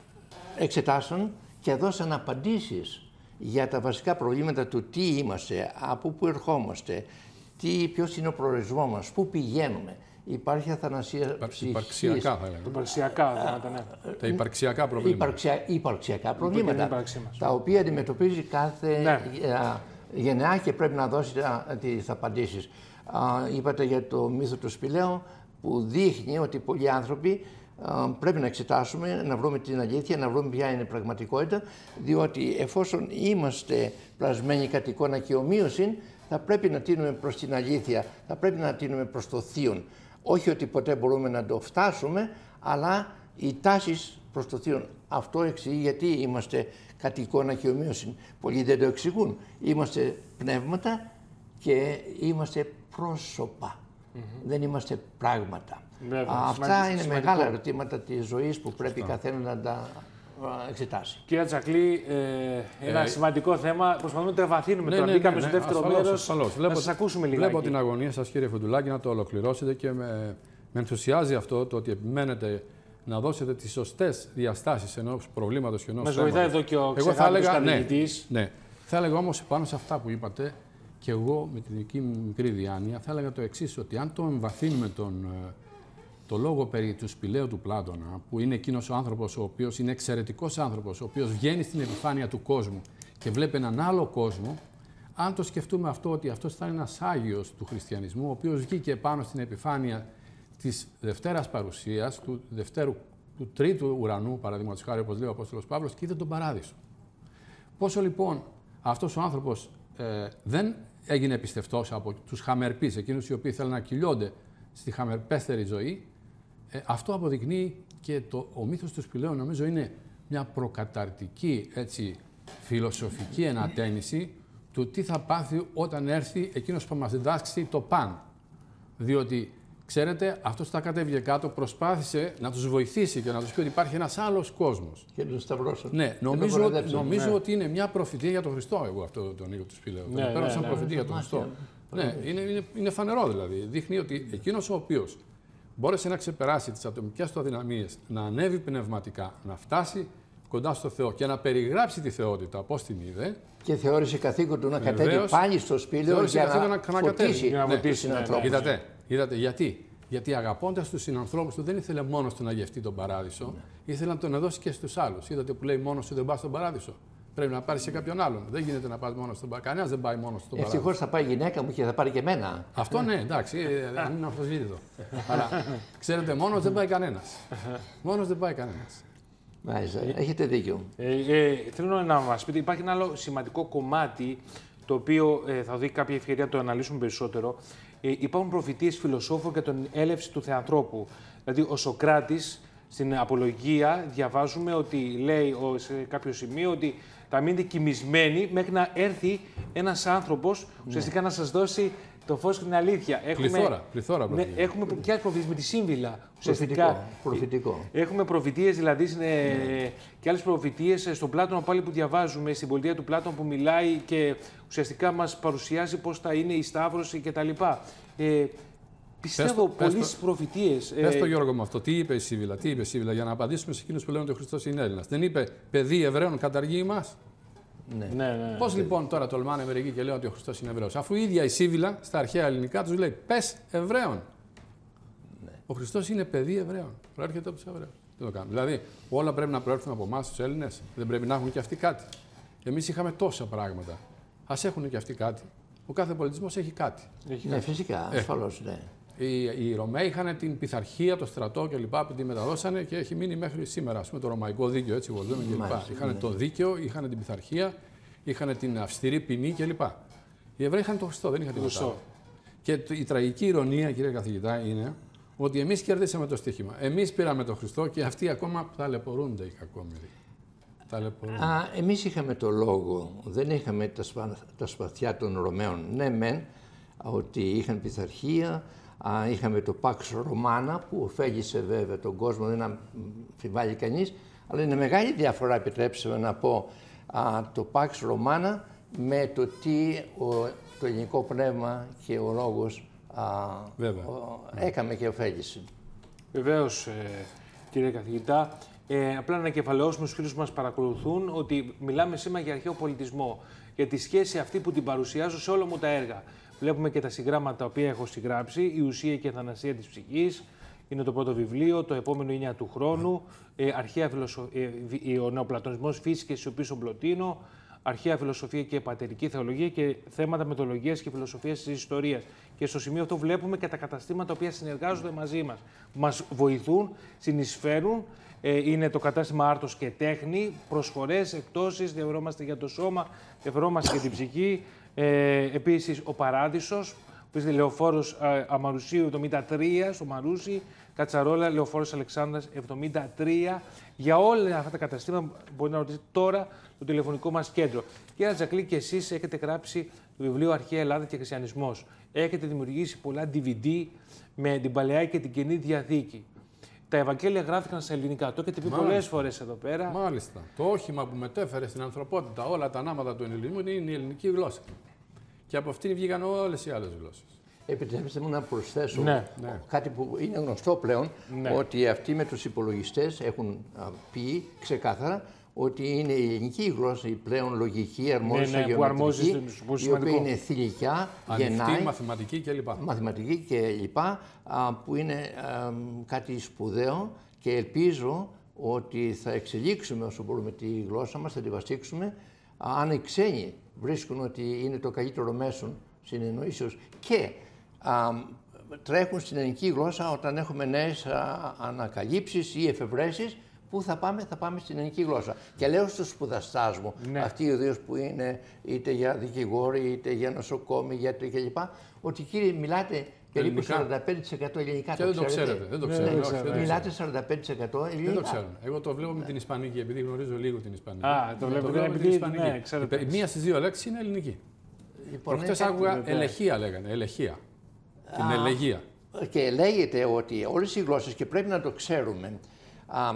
εξετάσαν και δώσαν απαντήσεις για τα βασικά προβλήματα του τι είμαστε, από πού ερχόμαστε, τι, ποιος είναι ο προορισμός μας, πού πηγαίνουμε. Υπάρχει αθανασία ψυχής. Υπαρξιακά θα έλεγα. Υπαρξιακά θέματα, ναι. Τα υπαρξιακά προβλήματα. Υπαρξια, υπαρξιακά προβλήματα, τα οποία αντιμετωπίζει κάθε ναι. γενεά και πρέπει να δώσει τις απαντήσεις. Είπατε για το μύθο του Σπηλαίου, που δείχνει ότι πολλοί άνθρωποι πρέπει να εξετάσουμε, να βρούμε την αλήθεια, να βρούμε ποια είναι η πραγματικότητα, διότι εφόσον είμαστε πλασμένοι κατ' εικόνα και ομοίωση, θα πρέπει να τίνουμε προς την αλήθεια, θα πρέπει να τίνουμε προς το θείον. Όχι ότι ποτέ μπορούμε να το φτάσουμε, αλλά οι τάσεις προς το θείον. Αυτό εξηγεί γιατί είμαστε κατ' εικόνα και ομοίωση. Πολλοί δεν το εξηγούν. Είμαστε πνεύματα και είμαστε πρόσωπα. Mm-hmm. Δεν είμαστε πράγματα. Βέβαια, αυτά σημαντικό, είναι σημαντικό. Μεγάλα ερωτήματα της ζωής που πρέπει καθένα να τα εξετάσει. Κύριε Τσακλή, ε, ένα ε, σημαντικό θέμα. Προσπαθούμε να το ευαθύνουμε. Ναι, τώρα ναι, μπήκαμε ναι, στο ναι, δεύτερο ασφαλώς, μέρος. ασφαλώς. Να σας ακούσουμε λιγάκι. Βλέπω την αγωνία σας, κύριε Φουντουλάκη, να το ολοκληρώσετε και με, με ενθουσιάζει αυτό το ότι επιμένετε να δώσετε τις σωστές διαστάσεις ενός προβλήματος και ενός μας θέματος. βοηθάει εδώ και ο ξεκάθαρος καθηγητής. Ναι, ναι. Θα έλεγα όμως πάνω σε αυτά που είπατε, και εγώ με την δική μου μικρή διάνοια, θα έλεγα το εξής, ότι αν το εμβαθύνουμε τον, το λόγο περί του Σπηλαίου του Πλάτωνα, που είναι εκείνος ο άνθρωπος ο οποίος είναι εξαιρετικός άνθρωπος, ο οποίος βγαίνει στην επιφάνεια του κόσμου και βλέπει έναν άλλο κόσμο, αν το σκεφτούμε αυτό, ότι αυτός ήταν ένας Άγιος του χριστιανισμού, ο οποίος βγήκε πάνω στην επιφάνεια της Δευτέρας Παρουσίας, του, δευτέρου, του τρίτου ουρανού, παραδείγματος χάρη, όπως λέει ο Απόστολος Παύλος, και είδε τον Παράδεισο. Πόσο λοιπόν αυτός ο άνθρωπος ε, δεν έγινε πιστευτός από τους χαμερπείς, εκείνους οι οποίοι θέλουν να κυλιώνται στη χαμερπέστερη ζωή, ε, αυτό αποδεικνύει και το, ο μύθος του Σπηλαίου, νομίζω, είναι μια προκαταρτική, έτσι, φιλοσοφική ενατένιση του τι θα πάθει όταν έρθει εκείνος που μας διδάξει το παν. Διότι, ξέρετε, αυτός τα κατέβηκε κάτω, προσπάθησε να τους βοηθήσει και να τους πει ότι υπάρχει ένας άλλος κόσμος. Και τους σταυρώσαν. Ναι, νομίζω, νομίζω ναι. ότι είναι μια προφητεία για τον Χριστό, εγώ αυτό τον Νίκο του Σπηλαίου. Ναι, τον παίρνω σαν ναι, προφητεία ναι, για τον Χριστό. Ναι, είναι, είναι, είναι φανερό δηλαδή. Δείχνει ότι εκείνος ο οποίος μπόρεσε να ξεπεράσει τις ατομικές του αδυναμίες, να ανέβει πνευματικά, να φτάσει κοντά στο Θεό και να περιγράψει τη θεότητα πώς την είδε. Και θεώρησε καθήκον του να κατέβει πάλι στο Σπήλαιο για να, να φωτίσει τον ανθρώπου. Είδατε, είδατε γιατί. Γιατί αγαπώντας τους συνανθρώπους του δεν ήθελε μόνος του να γευτεί τον Παράδεισο, ναι. ήθελε να τον δώσει και στους άλλους. Είδατε που λέει μόνος σου δεν πας στον Παράδεισο. Πρέπει να πάρει σε κάποιον άλλον. Δεν γίνεται να πας μόνος στον Παράδεισο. Κανένας δεν πάει μόνος στον Παράδεισο. Ευτυχώς θα πάει η γυναίκα μου και θα πάρει και εμένα. Αυτό ναι, εντάξει, δεν είναι αμφισβήτητο. Αλλά ξέρετε, μόνος δεν πάει κανένας. Μόνος δεν πάει κανένας. Μάλιστα, έχετε δίκιο. Ε, ε, θέλω να μας πείτε, υπάρχει ένα άλλο σημαντικό κομμάτι το οποίο ε, θα δει κάποια ευκαιρία να το αναλύσουμε περισσότερο. Ε, υπάρχουν προφητείες φιλοσόφων για την έλευση του θεανθρώπου. Δηλαδή, ο Σοκράτης στην Απολογία διαβάζουμε ότι λέει σε κάποιο σημείο ότι θα μείνετε κοιμισμένοι μέχρι να έρθει ένας άνθρωπος ναι. ουσιαστικά να σας δώσει το φως και την αλήθεια. Έχουμε, πληθώρα, πληθώρα ναι, έχουμε και άλλες προφητείες με τη Σύμβυλα. Προφητικό, προφητικό. Έχουμε προφητείες δηλαδή ναι. και άλλες προφητείες στον Πλάτωνα πάλι που διαβάζουμε, στην πολιτεία του Πλάτωνα που μιλάει και ουσιαστικά μας παρουσιάζει πώς θα είναι η Σταύρωση κτλ. Ε, πιστεύω πολλές προφητείες. Πες το Γιώργο μου αυτό. Τι είπε η Σύμβυλα, τι είπε η Σύμβυλα για να απαντήσουμε σε εκείνους που λένε ότι ο Χριστός είναι Έλληνας. Δεν είπε παιδί Εβραίων καταργεί εμάς. Ναι. Ναι, ναι, πώς ναι. λοιπόν τώρα τολμάνε μερικοί και λένε ότι ο Χριστός είναι Εβραίος, αφού η ίδια η Σύμβυλα στα αρχαία ελληνικά τους λέει πες Εβραίων. Ναι. Ο Χριστός είναι παιδί Εβραίων. Προέρχεται από τους Εβραίους. Τι το κάνουμε. Δηλαδή, όλα πρέπει να προέρχονται από εμάς τους Έλληνες. Δεν πρέπει να έχουν και αυτοί κάτι. Εμείς είχαμε τόσα πράγματα. Ας έχουν και αυτοί κάτι. Ο κάθε πολιτισμός έχει κάτι. Έχει ναι, κάτι. Φυσικά, ασφαλώς. Ναι. Οι, οι Ρωμαίοι είχαν την πειθαρχία, το στρατό κλπ. Που τη μεταδώσανε και έχει μείνει μέχρι σήμερα. Ας πούμε το ρωμαϊκό δίκαιο, έτσι βολδούμε κλπ. Είχαν ναι. το δίκαιο, είχαν την πειθαρχία, είχαν την αυστηρή ποινή κλπ. Οι Εβραίοι είχαν τον Χριστό, δεν είχαν τίποτα άλλο. Και η τραγική ηρωνία, κύριε καθηγητά, είναι ότι εμείς κερδίσαμε το στοίχημα. Εμείς πήραμε τον Χριστό και αυτοί ακόμα ταλαιπωρούνται οι κακόμοιροι. Α, εμείς είχαμε το λόγο, δεν είχαμε τα, σπα, τα σπαθιά των Ρωμαίων. Ναι, μεν, ότι είχαν πειθαρχία, α, είχαμε το Pax Romana που ωφέλησε βέβαια τον κόσμο, δεν αμφιβάλλει κανείς, αλλά είναι μεγάλη διαφορά, επιτρέψτε να πω, α, το Pax Romana με το τι ο, το ελληνικό πνεύμα και ο λόγος α, ο, έκαμε και ωφέλησε. Βεβαίως, ε, κύριε καθηγητά. Ε, απλά να ανακεφαλαιώσουμε στους φίλους που μας παρακολουθούν ότι μιλάμε σήμερα για αρχαίο πολιτισμό, για τη σχέση αυτή που την παρουσιάζω σε όλα μου τα έργα. Βλέπουμε και τα συγγράμματα τα οποία έχω συγγράψει, η ουσία και η θανασία της ψυχής, είναι το πρώτο βιβλίο, το επόμενο είναι του χρόνου, ε, αρχαία φιλοσο... ε, ο νεοπλατωνισμός φύσης και σιωπή στον Πλωτίνο, αρχαία φιλοσοφία και πατερική θεολογία και θέματα μεθοδολογίας και φιλοσοφίας της ιστορίας. Και στο σημείο αυτό βλέπουμε και τα καταστήματα τα οποία συνεργάζονται μαζί μας. Μας βοηθούν, συνεισφέρουν. Είναι το κατάστημα Άρτος και Τέχνη, προσφορές, εκπτώσεις, ενδιαφερόμαστε για το σώμα, ενδιαφερόμαστε για την ψυχή. Ε, επίσης, ο Παράδεισος, που είναι Λεωφόρος Αμαρουσίου εβδομήντα τρία, στο Μαρούσι, Κατσαρόλα, Λεωφόρος Αλεξάνδρας εβδομήντα τρία. Για όλα αυτά τα καταστήματα μπορείτε να ρωτήσετε τώρα το τηλεφωνικό μας κέντρο. Κύριε Ατζακλή, και εσείς έχετε γράψει το βιβλίο Αρχαία Ελλάδα και Χριστιανισμός. Έχετε δημιουργήσει πολλά ντι βι ντι με την Παλαιά και την Καινή Διαθήκη. Τα Ευαγγέλια γράφηκαν στα ελληνικά. Το έχετε πει πολλές φορές εδώ πέρα. Μάλιστα. Το όχημα που μετέφερε στην ανθρωπότητα όλα τα ανάματα του ελληνισμού είναι η ελληνική γλώσσα. Και από αυτήν βγήκαν όλες οι άλλες γλώσσες. Επιτρέψτε μου να προσθέσω ναι, ναι. κάτι που είναι γνωστό πλέον, ναι. ότι αυτοί με τους υπολογιστές έχουν πει ξεκάθαρα ότι είναι η ελληνική γλώσσα η πλέον λογική, αρμόζουσα, ναι, ναι, γεωμετρική, η οποία είναι θηλυκιά, γεννάει, μαθηματική κλπ. Μαθηματική κλπ. Που είναι α, κάτι σπουδαίο και ελπίζω ότι θα εξελίξουμε όσο μπορούμε τη γλώσσα μας, θα τη βασίξουμε. Αν οι ξένοι βρίσκουν ότι είναι το καλύτερο μέσο συνεννοήσεως και α, τρέχουν στην ελληνική γλώσσα όταν έχουμε νέες α, ανακαλύψεις ή εφευρέσεις, πού θα πάμε, θα πάμε στην ελληνική γλώσσα. Και λέω στους σπουδαστάς μου, ναι. αυτοί οι δύο που είναι είτε για δικηγόροι, είτε για νοσοκόμοι, γιατροί κλπ., ότι κύριε, μιλάτε περίπου ελληνικά. σαράντα πέντε τοις εκατό ελληνικά. Και το δεν το ξέρετε. Δεν το ξέρετε. Ναι, όχι, δεν μιλάτε σαράντα πέντε τοις εκατό ελληνικά. Δεν το ξέρω. Εγώ το βλέπω με την Ισπανική, επειδή γνωρίζω λίγο την Ισπανική. Α, το βλέπω με επειδή, την Ισπανική. Ναι, ξέρετε. Μία στις δύο λέξεις είναι ελληνική. Λοιπόν, προχτές άκουγα ελεχεία λέγανε. Ελεχεία. Την ελεγεία. Και λέγεται ότι όλες οι γλώσσες, και πρέπει να το ξέρουμε, α,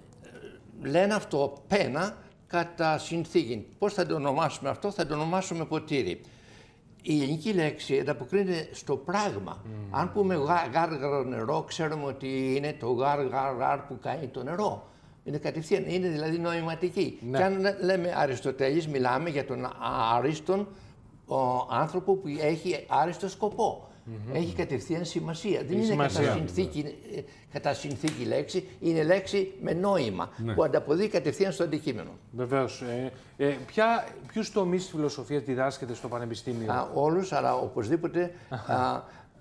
λένε αυτό πένα κατά συνθήκη. Πώς θα το ονομάσουμε αυτό, θα το ονομάσουμε ποτήρι. Η ελληνική λέξη ανταποκρίνεται στο πράγμα. Mm. Αν πούμε γάργαρο νερό, ξέρουμε ότι είναι το γάργαρ που κάνει το νερό. Είναι κατευθείαν, είναι δηλαδή νοηματική. Ναι. Και αν λέμε Αριστοτέλης, μιλάμε για τον άριστον άνθρωπο που έχει άριστο σκοπό. Mm-hmm. Έχει κατευθείαν σημασία. Δεν είναι σημασία. Κατά, συνθήκη, ναι. κατά συνθήκη λέξη, είναι λέξη με νόημα, ναι. που ανταποδεί κατευθείαν στο αντικείμενο. Βεβαίως. Ε, ε, ποιους τομείς της φιλοσοφίας διδάσκεται στο Πανεπιστήμιο? Α, όλους, αλλά οπωσδήποτε α, α,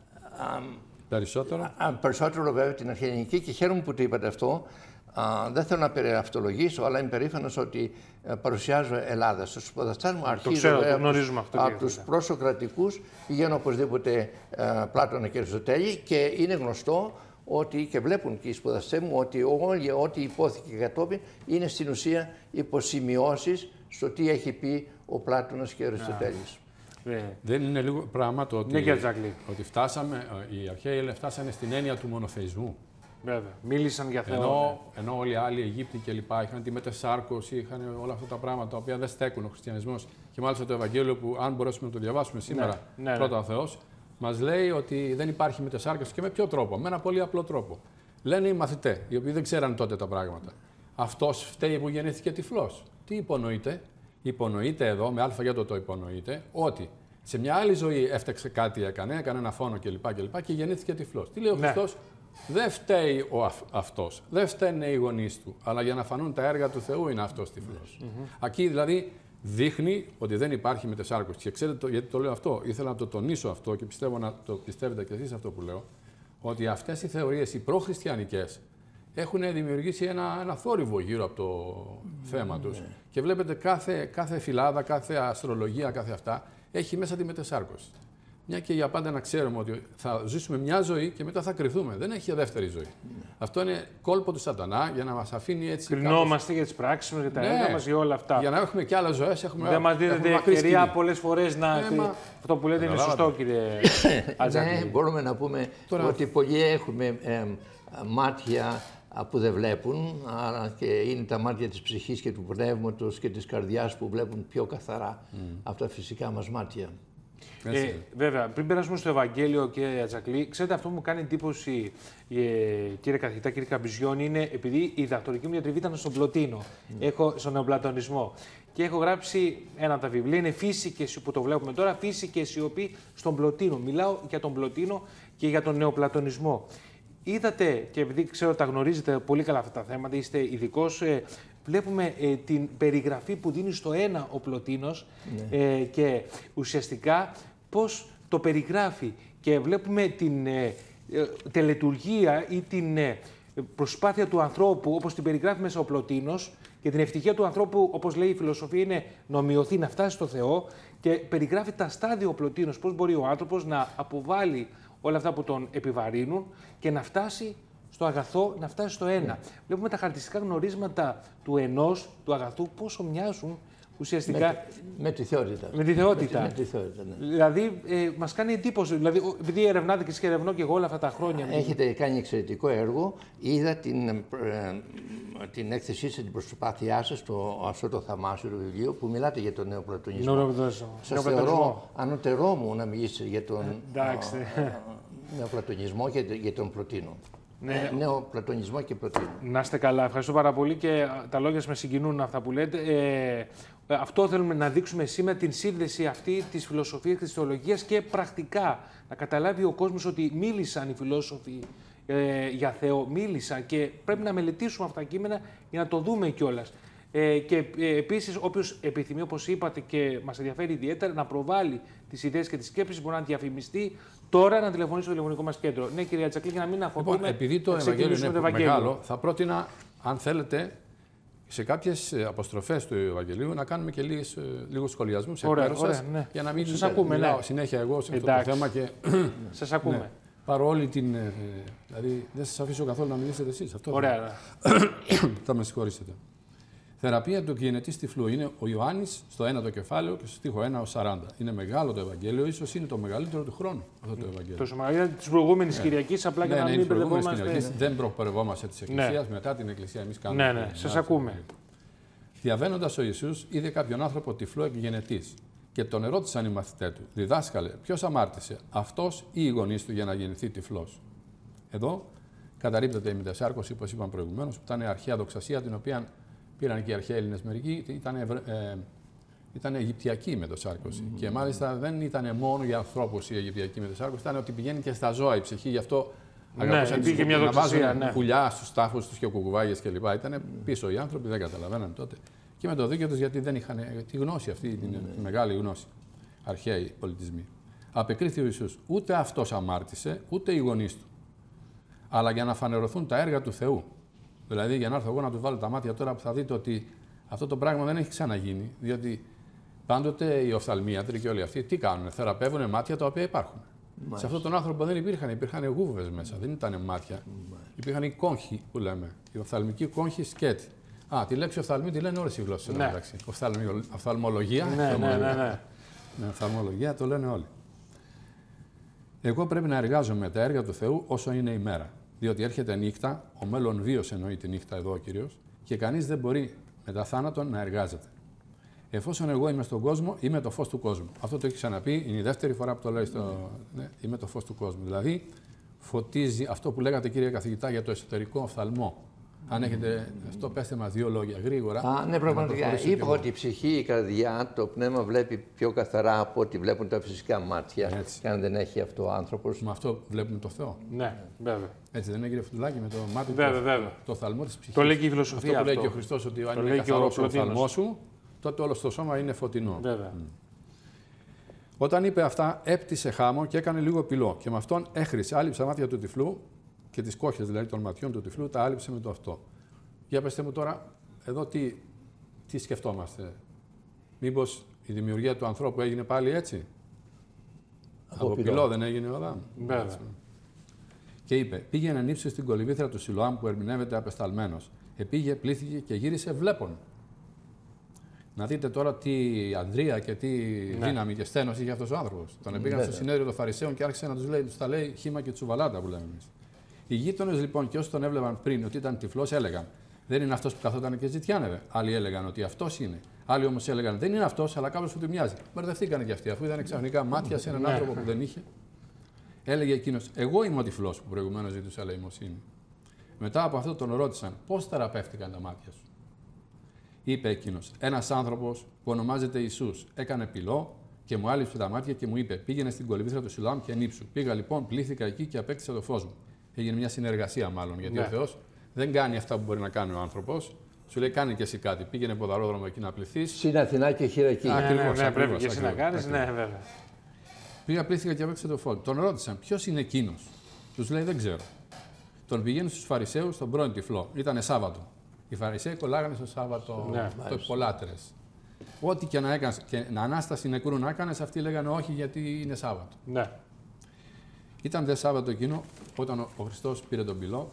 περισσότερο. Α, περισσότερο βέβαια την αρχαία ελληνική, και χαίρομαι που το είπατε αυτό. Uh, δεν θέλω να περιαυτολογήσω, αλλά είμαι περήφανος ότι uh, παρουσιάζω Ελλάδα. Στους σπουδαστές μου αρχίζω από τους προσοκρατικούς, πηγαίνω οπωσδήποτε uh, Πλάτωνα και Αριστοτέλη, και είναι γνωστό ότι, και βλέπουν και οι σπουδαστές μου, ότι όλοι ό,τι υπόθηκε κατόπιν είναι στην ουσία υποσημειώσεις στο τι έχει πει ο Πλάτωνας και ο Αριστοτέλης. Yeah. Δεν είναι λίγο πράγμα το ότι, yeah, ότι φτάσαμε, οι αρχαίοι φτάσανε στην έννοια του μονοθεϊσμού. Βέβαια. Μίλησαν για Θεό. Ενώ, ενώ όλοι οι άλλοι Αιγύπτιοι και λοιπά είχαν τη μετεσάρκωση, είχαν όλα αυτά τα πράγματα τα οποία δεν στέκουν ο χριστιανισμός. Και μάλιστα το Ευαγγέλιο, που αν μπορέσουμε να το διαβάσουμε σήμερα, ναι, ναι, πρώτα ο Θεός, μας λέει ότι δεν υπάρχει μετεσάρκωση. Και με ποιο τρόπο? Με ένα πολύ απλό τρόπο. Λένε οι μαθητές, οι οποίοι δεν ξέραν τότε τα πράγματα. Αυτός φταίει που γεννήθηκε τυφλός. Τι υπονοείται? Υπονοείται εδώ, με αλφαγέτο το υπονοείται, ότι σε μια άλλη ζωή έφταξε κάτι, έκανε, έκανε ένα φόνο κλπ. Και, και, και γεννήθηκε τυφλός. Τι λέει ο Χριστός? Ναι. Δεν φταίει ο αυ αυτός, δεν φταίνε οι γονείς του, αλλά για να φανούν τα έργα του Θεού είναι αυτός τυφλός. Mm-hmm. Εκεί δηλαδή δείχνει ότι δεν υπάρχει μετεσάρκωση. Και ξέρετε το, γιατί το λέω αυτό, ήθελα να το τονίσω αυτό και πιστεύω να το πιστεύετε κι εσείς αυτό που λέω, ότι αυτές οι θεωρίες, οι προχριστιανικές, έχουν δημιουργήσει ένα, ένα θόρυβο γύρω από το mm. θέμα τους. Mm. Και βλέπετε κάθε, κάθε φυλάδα, κάθε αστρολογία, κάθε αυτά, έχει μέσα τη μετεσάρκωση. Μια και για πάντα να ξέρουμε ότι θα ζήσουμε μια ζωή και μετά θα κρυφθούμε. Δεν έχει δεύτερη ζωή. Mm. Αυτό είναι κόλπο του σατανά για να μας αφήνει έτσι. Κρινόμαστε κάπως... για τις πράξεις μας, για τα ναι. έργα μας, για όλα αυτά. Για να έχουμε και άλλες ζωές, έχουμε. Δεν μας δίνετε ευκαιρία πολλές φορές να. Ναι, μα... Αυτό που λέτε είναι σωστό, κύριε Ατζακλή. Ναι, μπορούμε να πούμε Τώρα... ότι πολλοί έχουμε ε, μάτια που δεν βλέπουν, άρα και είναι τα μάτια της ψυχής και του πνεύματος και της καρδιάς που βλέπουν πιο καθαρά mm. από τα φυσικά μας μάτια. Ε, βέβαια, πριν περάσουμε στο Ευαγγέλιο, κύριε Ατζακλή, ξέρετε αυτό που μου κάνει εντύπωση, ε, κύριε καθηγητά, κύριε Καμπιζιώνη, είναι επειδή η διδακτορική μου διατριβή ήταν στον Πλωτίνο, mm. έχω, στον νεοπλατωνισμό. Και έχω γράψει ένα από τα βιβλία, είναι Φύση και Σιωπή, που το βλέπουμε τώρα, Φύση και Σιωπή στον Πλωτίνο. Μιλάω για τον Πλωτίνο και για τον νεοπλατωνισμό. Είδατε, και επειδή ξέρω ότι τα γνωρίζετε πολύ καλά αυτά τα θέματα, είστε ειδικός, ε, βλέπουμε ε, την περιγραφή που δίνει στο ένα ο Πλωτίνος ναι. ε, και ουσιαστικά πώς το περιγράφει και βλέπουμε την ε, ε, τελετουργία ή την ε, προσπάθεια του ανθρώπου όπως την περιγράφει μέσα ο Πλωτίνος και την ευτυχία του ανθρώπου, όπως λέει η φιλοσοφία, είναι να ομοιωθεί, να φτάσει στο Θεό και περιγράφει τα στάδια ο Πλωτίνος, πώς μπορεί ο άνθρωπος να αποβάλει όλα αυτά που τον επιβαρύνουν και να φτάσει στο αγαθό, να φτάσει στο ένα. Yeah. Βλέπουμε τα χαρακτηριστικά γνωρίσματα του ενός, του αγαθού, πόσο μοιάζουν ουσιαστικά με, με τη θεότητα. Με τη θεότητα. Με τη, με τη θεότητα ναι. Δηλαδή, ε, μας κάνει εντύπωση. Δηλαδή, επειδή ερευνάτε και ερευνώ και εγώ όλα αυτά τα χρόνια. Έχετε κάνει εξαιρετικό έργο. Είδα την, ε, την έκθεσή σας, την προσπάθειά σας, στο, αυτό το θαυμάσιο βιβλίο που μιλάτε για τον νεοπλατωνισμό. Σας θεωρώ ανωτερό μου να μιλήσετε για τον νεοπλατωνισμό και για τον Πλωτίνο. Ναι. Νεοπλατωνισμό και Πλωτίνο. Να είστε καλά. Ευχαριστώ πάρα πολύ και τα λόγια σας με συγκινούν αυτά που λέτε. Ε, αυτό θέλουμε να δείξουμε σήμερα, την σύνδεση αυτή της φιλοσοφίας και της θεολογίας και πρακτικά. Να καταλάβει ο κόσμος ότι μίλησαν οι φιλόσοφοι ε, για Θεό, μίλησαν και πρέπει να μελετήσουμε αυτά τα κείμενα για να το δούμε κιόλας. Ε, και ε, επίσης, όποιος επιθυμεί, όπως είπατε και μας ενδιαφέρει ιδιαίτερα, να προβάλλει τις ιδέες και τις σκέψεις, μπορεί να διαφημιστεί τώρα, να τηλεφωνήσει στο τηλεφωνικό μας κέντρο. Ναι, κυρία Ατζακλή, για να μην αφοπούμε. Λοιπόν, επειδή το Ευαγγέλιο είναι μεγάλο, θα πρότεινα, αν θέλετε, σε κάποιες αποστροφές του Ευαγγελίου να κάνουμε και λίγες, λίγους σχολιασμούς εκ μέρους σας, ναι. για να μην σας ακούμε, μιλάω ναι. συνέχεια εγώ σε αυτό το θέμα. Και... σας ακούμε. Ναι. Πάρω όλη την. Ε, δηλαδή, δεν σας αφήσω καθόλου να μιλήσετε εσείς. Αυτό ωραία. Θα με συγχωρήσετε. Θεραπεία του γενετής τυφλού είναι ο Ιωάννης στο ένατο κεφάλαιο και στο στίχο ένα ως σαράντα. Είναι μεγάλο το Ευαγγέλιο, ίσως είναι το μεγαλύτερο του χρόνου αυτό το Ευαγγέλιο. Τόσο μεγαλύτερο τη προηγούμενη Κυριακή, απλά ναι, για να ναι, μην μπερδευόμαστε. Ναι. Δεν προπερευόμαστε τη Εκκλησία, ναι. μετά την Εκκλησία εμείς κάνουμε. Ναι, ναι, σας ακούμε. Διαβαίνοντας ο Ιησούς, είδε κάποιον άνθρωπο τυφλό εκγενετής και τον ερώτησαν οι μαθητές του: Διδάσκαλε, ποιος αμάρτησε, αυτός ή οι γονείς του για να γεννηθεί τυφλός? Εδώ καταρρίπτεται η μετεσάρκωση, όπως είπαμε προηγουμένως, που ήταν η αρχαία δοξασία την οποία πήραν και οι αρχαίοι Έλληνες μερικοί, ήταν, ε, ήταν Αιγυπτιακή η μετεσάρκωση. Mm. Και μάλιστα δεν ήταν μόνο για ανθρώπους η Αιγυπτιακή μετεσάρκωση, ήταν ότι πηγαίνει και στα ζώα η ψυχή. Γι' αυτό αγαπούσαν ναι, τις, να βάζουν ναι. πουλιά στους τάφους τους και κουκουβάγες κλπ. Ήταν πίσω οι άνθρωποι, δεν καταλαβαίναν τότε. Και με το δίκαιο τους, γιατί δεν είχαν τη γνώση αυτή, την mm. μεγάλη γνώση. Αρχαίοι πολιτισμοί. Απεκρίθη ο Ιησούς: ούτε αυτός αμάρτησε, ούτε οι γονείς του. Αλλά για να φανερωθούν τα έργα του Θεού. Δηλαδή, για να έρθω εγώ να του βάλω τα μάτια τώρα που θα δείτε ότι αυτό το πράγμα δεν έχει ξαναγίνει. Διότι πάντοτε οι οφθαλμίατροι και όλοι αυτοί τι κάνουν, θεραπεύουν μάτια τα οποία υπάρχουν. Μάλιστα. Σε αυτόν τον άνθρωπο δεν υπήρχαν, υπήρχαν γούβες μέσα, δεν ήταν μάτια. Μάλιστα. Υπήρχαν οι κόγχοι που λέμε. Οι οφθαλμικοί κόγχοι σκέτη. Α, τη λέξη οφθαλμή τη λένε όλες οι γλώσσες. Ναι. Οφθαλμολογία. Ναι, ναι, ναι, ναι. ναι, οφθαλμολογία το λένε όλοι. Εγώ πρέπει να εργάζομαι τα έργα του Θεού όσο είναι η μέρα. Διότι έρχεται νύχτα, ο μέλλον βίος εννοεί τη νύχτα εδώ ο Κύριος, και κανείς δεν μπορεί μετά θάνατον να εργάζεται. Εφόσον εγώ είμαι στον κόσμο, είμαι το φως του κόσμου. Αυτό το έχει ξαναπεί, είναι η δεύτερη φορά που το λέει στο. Ναι, είμαι το φως του κόσμου. Δηλαδή, φωτίζει αυτό που λέγατε, κύριε καθηγητά, για το εσωτερικό οφθαλμό. Αν έχετε αυτό, πέστε μας δύο λόγια γρήγορα. Α, ναι, πραγματικά. Είπα ότι η ψυχή, η καρδιά, το πνεύμα βλέπει πιο καθαρά από ό,τι βλέπουν τα φυσικά μάτια. Έτσι. Και αν δεν έχει αυτό ο άνθρωπος. Με αυτό βλέπουμε το Θεό. Ναι, βέβαια. Έτσι δεν είναι, κύριε Φουντουλάκη, με το μάτι του. Βέβαια, βέβαια. Το οφθαλμό της ψυχής. Το λέει και η φιλοσοφία. Αυτό που λέει και ο Χριστός, ότι αν είναι καθαρός ο οφθαλμός σου, τότε όλο το σώμα είναι φωτεινό. Βέβαια. Mm. Όταν είπε αυτά, έπτυσε χάμο και έκανε λίγο πυλό. Και με αυτόν έχρισε, άλυψε τα μάτια του τυφλού και τις κόχες δηλαδή των ματιών του τυφλού, τα άλυψε με το αυτό. Για πετε μου τώρα, εδώ τι, τι σκεφτόμαστε. Μήπως η δημιουργία του ανθρώπου έγινε πάλι έτσι. Από, Από πυλό δεν έγινε ο Αδάμ. Βέβαια. Και είπε, πήγαινε νύψει στην κολυβήθρα του Σιλοάμ που ερμηνεύεται απεσταλμένος. Επήγε, πλήθηκε και γύρισε βλέπον. Να δείτε τώρα τι ανδρεία και τι ναι. δύναμη και στένος είχε αυτός ο άνθρωπος. Τον πήγαν στο συνέδριο των Φαρισαίων και άρχισε να τους λέει, τους τα λέει χύμα και τσουβαλάτα που λέμε εμείς. Οι γείτονες λοιπόν και όσοι τον έβλεπαν πριν ότι ήταν τυφλός έλεγαν, δεν είναι αυτός που καθόταν και ζητιάνευε. Άλλοι έλεγαν ότι αυτός είναι. Άλλοι όμως έλεγαν, δεν είναι αυτός, αλλά κάποιος που του μοιάζει. Μπερδευτήκανε κι αυτοί, αφού είδαν ξαφνικά μάτια σε έναν ναι. άνθρωπο που δεν είχε. Έλεγε εκείνος, εγώ είμαι ο τυφλός που προηγουμένως ζητούσε ελεημοσύνη. Μετά από αυτό τον ρώτησαν, πώς θεραπεύτηκαν τα μάτια σου. Είπε εκείνος, ένας άνθρωπος που ονομάζεται Ιησούς έκανε πυλό και μου άλυψε τα μάτια και μου είπε: πήγαινε στην κολυβήθρα του Σιλοάμ και νύψου. Πήγα λοιπόν, πλήθηκα εκεί και απέκτησα το φως μου. Έγινε μια συνεργασία μάλλον, γιατί ναι. ο Θεός δεν κάνει αυτά που μπορεί να κάνει ο άνθρωπος. Σου λέει: κάνει και εσύ κάτι. Πήγαινε ποδαρόδρομο εκεί να πληθείς. Συν Αθηνά και Χειρακή. Ακριβώς. Ναι, ναι, πρέπει και εσύ να κάνεις. Ναι, βέβαια. Πήγα, πλήθηκα και απέκτησα το φως. Τον ρώτησαν: ποιος είναι εκείνος. Τους λέει: δεν ξέρω. Τον πηγαίνουν στους Φαρισαίους στον πρώην τυφλό. Ήτανε Σάββατο. Οι Φαρισαίοι κολλάγανε στο Σάββατο ναι, το πολλάτερες. Ό,τι και να έκανες, και να ανάσταση νεκρού να έκανες, αυτοί λέγανε όχι γιατί είναι Σάββατο. Ναι. Ήταν δε Σάββατο εκείνο όταν ο Χριστός πήρε τον πυλό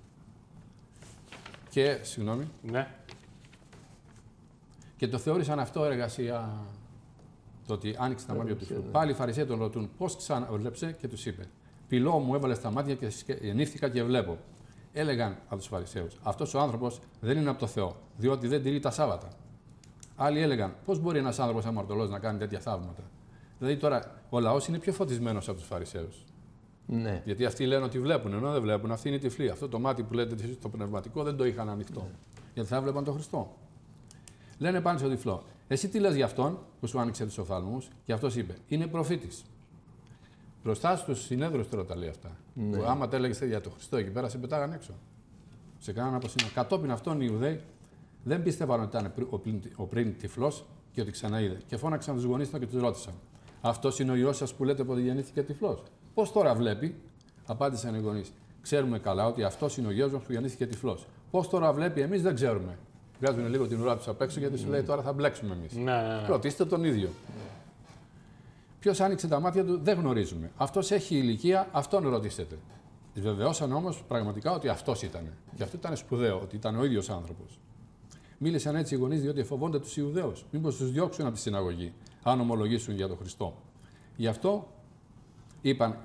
και, συγγνώμη, ναι. και το θεώρησαν αυτό εργασία, το ότι άνοιξε τα μάτια του Χριστού. Πάλι οι Φαρισαίοι τον ρωτούν πώς ξαναβλέψε και τους είπε: πυλό μου έβαλε στα μάτια και νύφθηκα και βλέπω. Έλεγαν από τους Φαρισαίους: αυτός ο άνθρωπος δεν είναι από το Θεό, διότι δεν τηρεί τα Σάββατα. Άλλοι έλεγαν: πώς μπορεί ένας άνθρωπος αμαρτωλός να κάνει τέτοια θαύματα. Δηλαδή τώρα ο λαός είναι πιο φωτισμένος από τους Φαρισαίους. Ναι. Γιατί αυτοί λένε ότι βλέπουν, ενώ δεν βλέπουν. Αυτοί είναι τυφλοί. Αυτό το μάτι που λέτε το πνευματικό δεν το είχαν ανοιχτό. Ναι. Γιατί θα έβλεπαν τον Χριστό. Λένε πάνω στο τυφλό: εσύ τι λες για αυτόν που σου άνοιξε τους οφθαλμούς, και αυτός είπε: είναι προφήτης. Μπροστά στους συνέδρους τώρα τα λέει αυτά. Ναι. Που άμα τα έλεγε για τον Χριστό εκεί πέρα, σε πετάγαν έξω. Σε κάναν αποσύνα. Κατόπιν αυτών οι Ιουδαίοι δεν πίστευαν ότι ήταν ο πριν τυφλός και ότι ξαναείδε. Και φώναξαν τους γονείς του και τους ρώτησαν: αυτός είναι ο Υιός σας που λέτε ότι γεννήθηκε τυφλός. Πώς τώρα βλέπει. Απάντησαν οι γονείς: ξέρουμε καλά ότι αυτός είναι ο Υιός μας που γεννήθηκε τυφλός. Πώς τώρα βλέπει, εμείς δεν ξέρουμε. Βγάζουν λίγο την ουρά τους απ' έξω γιατί σου λέει τώρα θα μπλέξουμε εμείς. Ναι, ναι, ναι. Ρωτήστε τον ίδιο. Ναι. Ποιος άνοιξε τα μάτια του, δεν γνωρίζουμε. Αυτός έχει ηλικία, αυτόν ρωτήσετε. Τη βεβαιώσαν όμως πραγματικά ότι αυτός ήταν. Και αυτό ήταν σπουδαίο, ότι ήταν ο ίδιος άνθρωπος. Μίλησαν έτσι οι γονείς διότι φοβόνται τους Ιουδαίους. Μήπως τους διώξουν από τη συναγωγή, αν ομολογήσουν για τον Χριστό. Γι' αυτό είπαν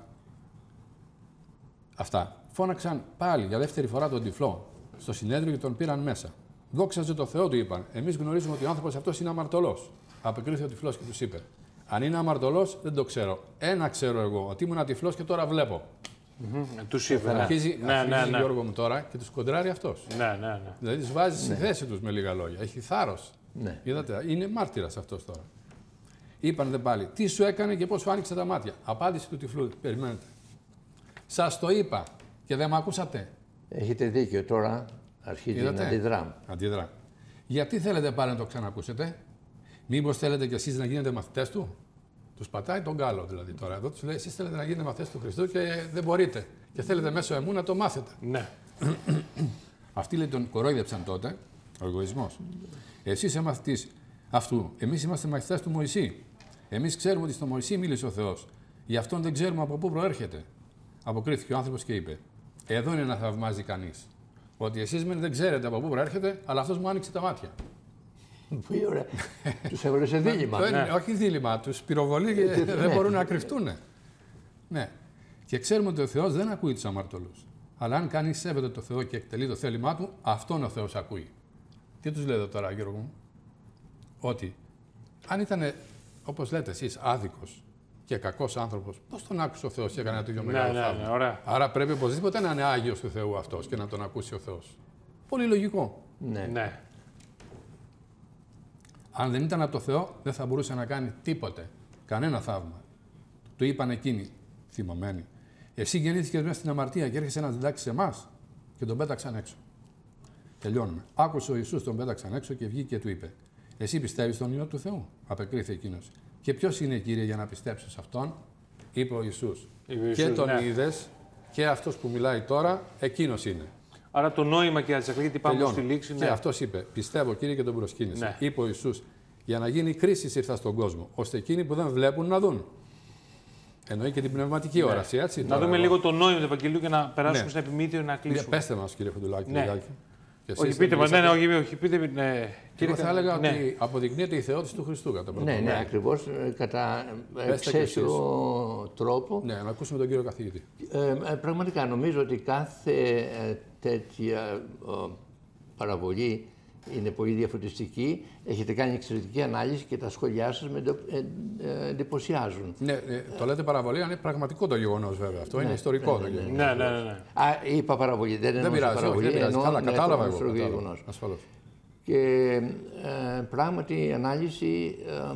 αυτά. Φώναξαν πάλι για δεύτερη φορά τον τυφλό στο συνέδριο και τον πήραν μέσα. Δόξαζε το Θεό, του είπαν: εμείς γνωρίζουμε ότι ο άνθρωπος αυτός είναι αμαρτωλός. Απεκρίθη ο τυφλός και τους είπε: αν είναι αμαρτωλός, δεν το ξέρω. Ένα ξέρω εγώ, ότι ήμουν τυφλός και τώρα βλέπω. Mm-hmm. Τους είπε. Αρχίζει, ναι, αρχίζει ναι, ναι. Γιώργο μου τώρα και τους κοντράρει αυτός. Ναι, ναι, ναι. Δηλαδή τους βάζει ναι. στη θέση τους με λίγα λόγια. Έχει θάρρος. Ναι. Είδατε, είναι μάρτυρας αυτός τώρα. Είπαν δε πάλι: τι σου έκανε και πώς σου άνοιξε τα μάτια. Απάντηση του τυφλού: περιμένετε. Σας το είπα και δεν με ακούσατε. Έχετε δίκιο τώρα. Αρχίζει να αντιδρά. Αντιδρά. Γιατί θέλετε πάλι να το ξανακούσετε. Μήπως θέλετε κι εσείς να γίνετε μαθητές του. Τους πατάει τον κάλο δηλαδή τώρα. Εδώ τους λέει: εσείς θέλετε να γίνετε μαθητές του Χριστού και δεν μπορείτε. Και θέλετε μέσω εμού να το μάθετε. Ναι. Αυτοί λέει τον κορόιδεψαν τότε. Ο εγωισμός. Εσείς είσαι μαθητής αυτού. Εμείς είμαστε μαθητές του Μωυσή. Εμείς ξέρουμε ότι στο Μωυσή μίλησε ο Θεός. Γι' αυτόν δεν ξέρουμε από πού προέρχεται. Αποκρίθηκε ο άνθρωπος και είπε: εδώ είναι να θαυμάζει κανείς. Ότι εσείς δεν ξέρετε από πού προέρχεται, αλλά αυτός μου άνοιξε τα μάτια. Πολύ ωραία. Τους έβαλε σε δίλημα. Ναι. Όχι δίλημα, τους πυροβολεί και δεν μπορούν να κρυφτούν. Ναι. Και ξέρουμε ότι ο Θεός δεν ακούει τους αμαρτωλούς. Αλλά αν κανείς σέβεται το Θεό και εκτελεί το θέλημά του, αυτόν ο Θεός ακούει. Τι τους λέω τώρα, Γιώργο μου, ότι αν ήταν, όπως λέτε εσείς, άδικος και κακός άνθρωπος, πώς τον άκουσε ο Θεός και έκανε ένα τέτοιο μεγάλο ναι, θαύμα. Ναι, ωραία. Άρα πρέπει οπωσδήποτε να είναι Άγιος του Θεού αυτός και να τον ακούσει ο Θεός. Πολύ λογικό. Ναι. Ναι. Αν δεν ήταν από το Θεό, δεν θα μπορούσε να κάνει τίποτε. Κανένα θαύμα. Του είπαν εκείνοι, θυμωμένοι: εσύ γεννήθηκες μέσα στην αμαρτία και έρχεσαι να διδάξεις εμάς. Και τον πέταξαν έξω. Τελειώνουμε. Άκουσε ο Ιησούς, τον πέταξαν έξω και βγήκε και του είπε: εσύ πιστεύεις στον Υιό του Θεού. Απεκρίθη εκείνος: Και ποιος είναι, Κύριε, για να πιστέψεις αυτόν? Είπε ο Ιησούς. Ιησούς, και τον ναι. είδες και αυτός που μιλάει τώρα, εκείνος είναι. Άρα το νόημα, κύριε Ατζακλή, γιατί πάμε στη λήξη. Και ναι. αυτός είπε, πιστεύω, Κύριε, και τον προσκύνησε. Ναι. Είπε ο Ιησούς, για να γίνει κρίση ήρθα στον κόσμο, ώστε εκείνοι που δεν βλέπουν να δουν. Εννοεί και την πνευματική ναι. όραση, έτσι. Να τώρα, δούμε εγώ... λίγο το νόημα του Ευαγγελίου και να περάσουμε ναι. στην επιμήθειο να κλείσουμε. Για πέστε μας, κύριε Φουντουλάκη. Ναι. Όχι, πείτε μας, ναι, ναι, όχι, όχι, πείτε, ναι. Κύριε, θα έλεγα ναι. ότι αποδεικνύεται η θεότηση του Χριστού κατά πρώτον. Ναι, ναι, ακριβώς, κατά εξαίσιο τρόπο. Ναι, να ακούσουμε τον κύριο καθηγητή. Ε, ε, πραγματικά νομίζω ότι κάθε ε, τέτοια ε, παραβολή είναι πολύ διαφωτιστική. Έχετε κάνει εξαιρετική ανάλυση και τα σχόλιά σας με εντυπωσιάζουν. Ναι, ε, το λέτε παραβολή, είναι πραγματικό το γεγονός βέβαια. Αυτό ναι, είναι ιστορικό ναι, το γεγονός. Ναι, ναι, ναι, ναι. Α, είπα παραβολή, δεν εννοούσα πειράζει, παραβολή. Όχι, δεν πειράζει. Καλά, ναι, κατάλαβα εγώ. κατάλαβα. Κατάλαβα. Ασφαλώς. Και ε, πράγματι η ανάλυση ε,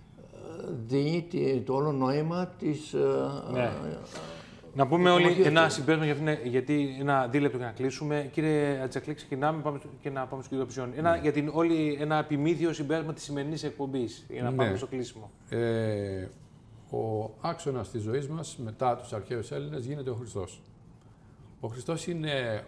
δίνει το όλο νόημα της... Ναι. Ε, να πούμε όλοι ένα συμπέρασμα, γιατί, γιατί ένα δίλεπτο για να κλείσουμε. Κύριε Ατζακλή, ξεκινάμε πάμε, και να πάμε στον κύριο Ψιώνη. Ένα, ναι. Για την όλη, ένα επιμήθειο συμπέρασμα της σημερινής εκπομπής, για να ναι. πάμε στο κλείσιμο. Ε, ο άξονας της ζωής μας, μετά τους αρχαίους Έλληνες, γίνεται ο Χριστός. Ο Χριστός είναι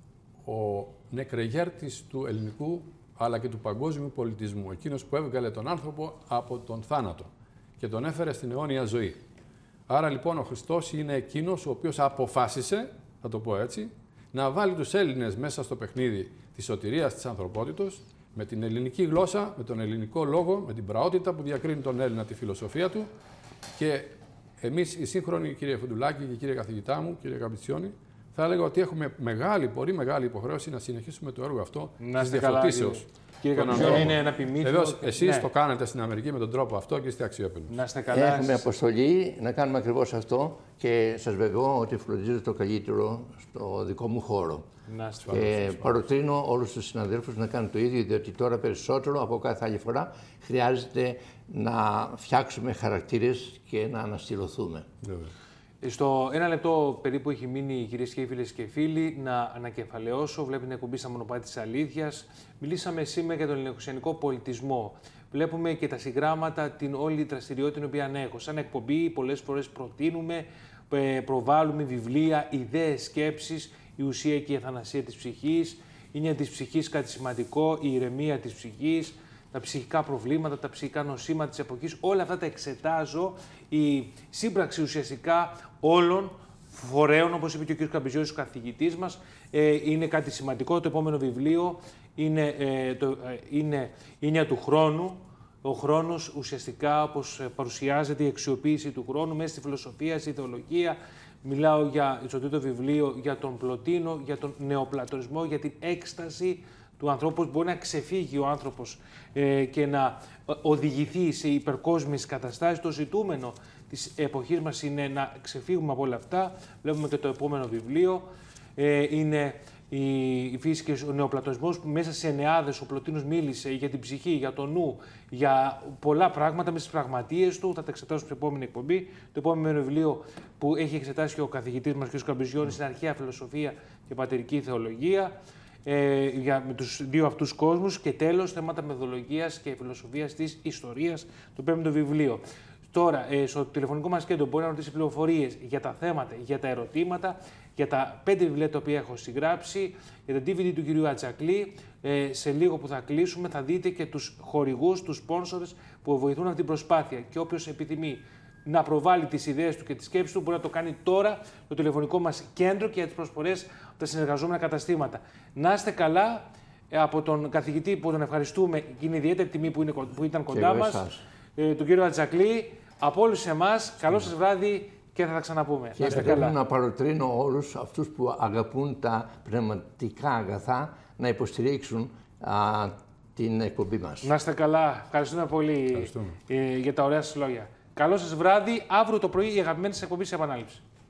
ο νεκρεγέρτης του ελληνικού αλλά και του παγκόσμιου πολιτισμού. Εκείνος που έβγαλε τον άνθρωπο από τον θάνατο και τον έφερε στην αιώνια ζωή. Άρα λοιπόν ο Χριστός είναι εκείνος ο οποίος αποφάσισε, θα το πω έτσι, να βάλει τους Έλληνες μέσα στο παιχνίδι της σωτηρίας της ανθρωπότητος με την ελληνική γλώσσα, με τον ελληνικό λόγο, με την πραότητα που διακρίνει τον Έλληνα, τη φιλοσοφία του. Και εμείς οι σύγχρονοι, κύριε Φουντουλάκη και κύριε καθηγητά μου, κύριε Καπιτσιώνη, θα έλεγα ότι έχουμε μεγάλη, πολύ μεγάλη υποχρέωση να συνεχίσουμε το έργο αυτό της διαφωτίσεως. Κύριε Καπιτσιώνη, είναι ένα επιμήθειο. Βεβαίως, εσείς ναι. το κάνετε στην Αμερική με τον τρόπο αυτό και είστε αξιόπινοι. Να είστε καλά. Έχουμε αποστολή να κάνουμε ακριβώς αυτό και σας βεβαιώ ότι φροντίζω το καλύτερο στο δικό μου χώρο. Να είστε και παροτρύνω όλους τους συναδέλφους να κάνουν το ίδιο, διότι τώρα περισσότερο από κάθε άλλη φορά χρειάζεται να φτιάξουμε χαρακτήρες και να αναστηλωθούμε. Βέβαια. Στο ένα λεπτό περίπου έχει μείνει, κυρίες και φίλες και φίλοι, να ανακεφαλαιώσω. Βλέπετε την εκπομπή στα Μονοπάτι της Αλήθειας. Μιλήσαμε σήμερα για τον ελληνοξενικό πολιτισμό. Βλέπουμε και τα συγγράμματα, την όλη δραστηριότητα την οποία έχω. Σαν εκπομπή, πολλές φορές προτείνουμε, προβάλλουμε βιβλία, ιδέες, σκέψεις, η ουσία και η αθανασία της ψυχής, είναι της ψυχής κάτι σημαντικό, η ηρεμία της ψυχής, τα ψυχικά προβλήματα, τα ψυχικά νοσήματα της εποχής, όλα αυτά τα εξετάζω. Η σύμπραξη ουσιαστικά όλων φορέων, όπως είπε και ο κ. Καμπιζιώτης, ο καθηγητής μας, ε, είναι κάτι σημαντικό. Το επόμενο βιβλίο είναι, ε, το, ε, είναι «Ίνια του χρόνου». Ο χρόνος ουσιαστικά, όπως παρουσιάζεται, η αξιοποίηση του χρόνου μέσα στη φιλοσοφία, στη ιδεολογία. Μιλάω για, στο τρίτο βιβλίο για τον Πλωτίνο, για τον νεοπλατωνισμό, για την έκσταση του ανθρώπου. Μπορεί να ξεφύγει ο άνθρωπος ε, και να οδηγηθεί σε υπερκόσμιες καταστάσεις. Το ζητούμενο της εποχής μας είναι να ξεφύγουμε από όλα αυτά. Βλέπουμε και το επόμενο βιβλίο. Ε, είναι η, η φύση και ο νεοπλατωνισμός, που μέσα σε εννεάδες ο Πλωτίνος μίλησε για την ψυχή, για το νου, για πολλά πράγματα μέσα στις πραγματείες του. Θα τα εξετάσουμε στην επόμενη εκπομπή. Το επόμενο βιβλίο που έχει εξετάσει και ο καθηγητής μας, κ. Καμπιζιώνης, είναι Αρχαία Φιλοσοφία και Πατερική Θεολογία. Ε, για, με τους δύο αυτούς κόσμους και τέλος θέματα μεθοδολογίας και φιλοσοφίας της ιστορίας, το πέμπτο βιβλίο. Τώρα, ε, στο τηλεφωνικό μας κέντρο μπορεί να ρωτήσει πληροφορίες για τα θέματα, για τα ερωτήματα, για τα πέντε βιβλία τα οποία έχω συγγράψει, για τα ντι βι ντι του κυρίου Ατζακλή. Ε, σε λίγο που θα κλείσουμε θα δείτε και τους χορηγούς, τους σπόνσορες που βοηθούν αυτή την προσπάθεια. Και όποιος επιθυμεί να προβάλλει τις ιδέες του και τις σκέψεις του, μπορεί να το κάνει τώρα στο τηλεφωνικό μας κέντρο και για τις προσφορές από τα συνεργαζόμενα καταστήματα. Να είστε καλά, από τον καθηγητή που τον ευχαριστούμε και είναι ιδιαίτερη τιμή που, είναι, που ήταν κοντά μας, ε, τον κύριο Ατζακλή, από όλους εμάς, καλό σας βράδυ και θα τα ξαναπούμε. Και θέλω να παροτρύνω όλους αυτούς που αγαπούν τα πνευματικά αγαθά να υποστηρίξουν α, την εκπομπή μας. Να είστε καλά. Ευχαριστούμε πολύ ε, για τα ωραία σας λόγια. Καλό σας βράδυ. Αύριο το πρωί η αγαπημένη σας εκπομπή σε επανάληψη.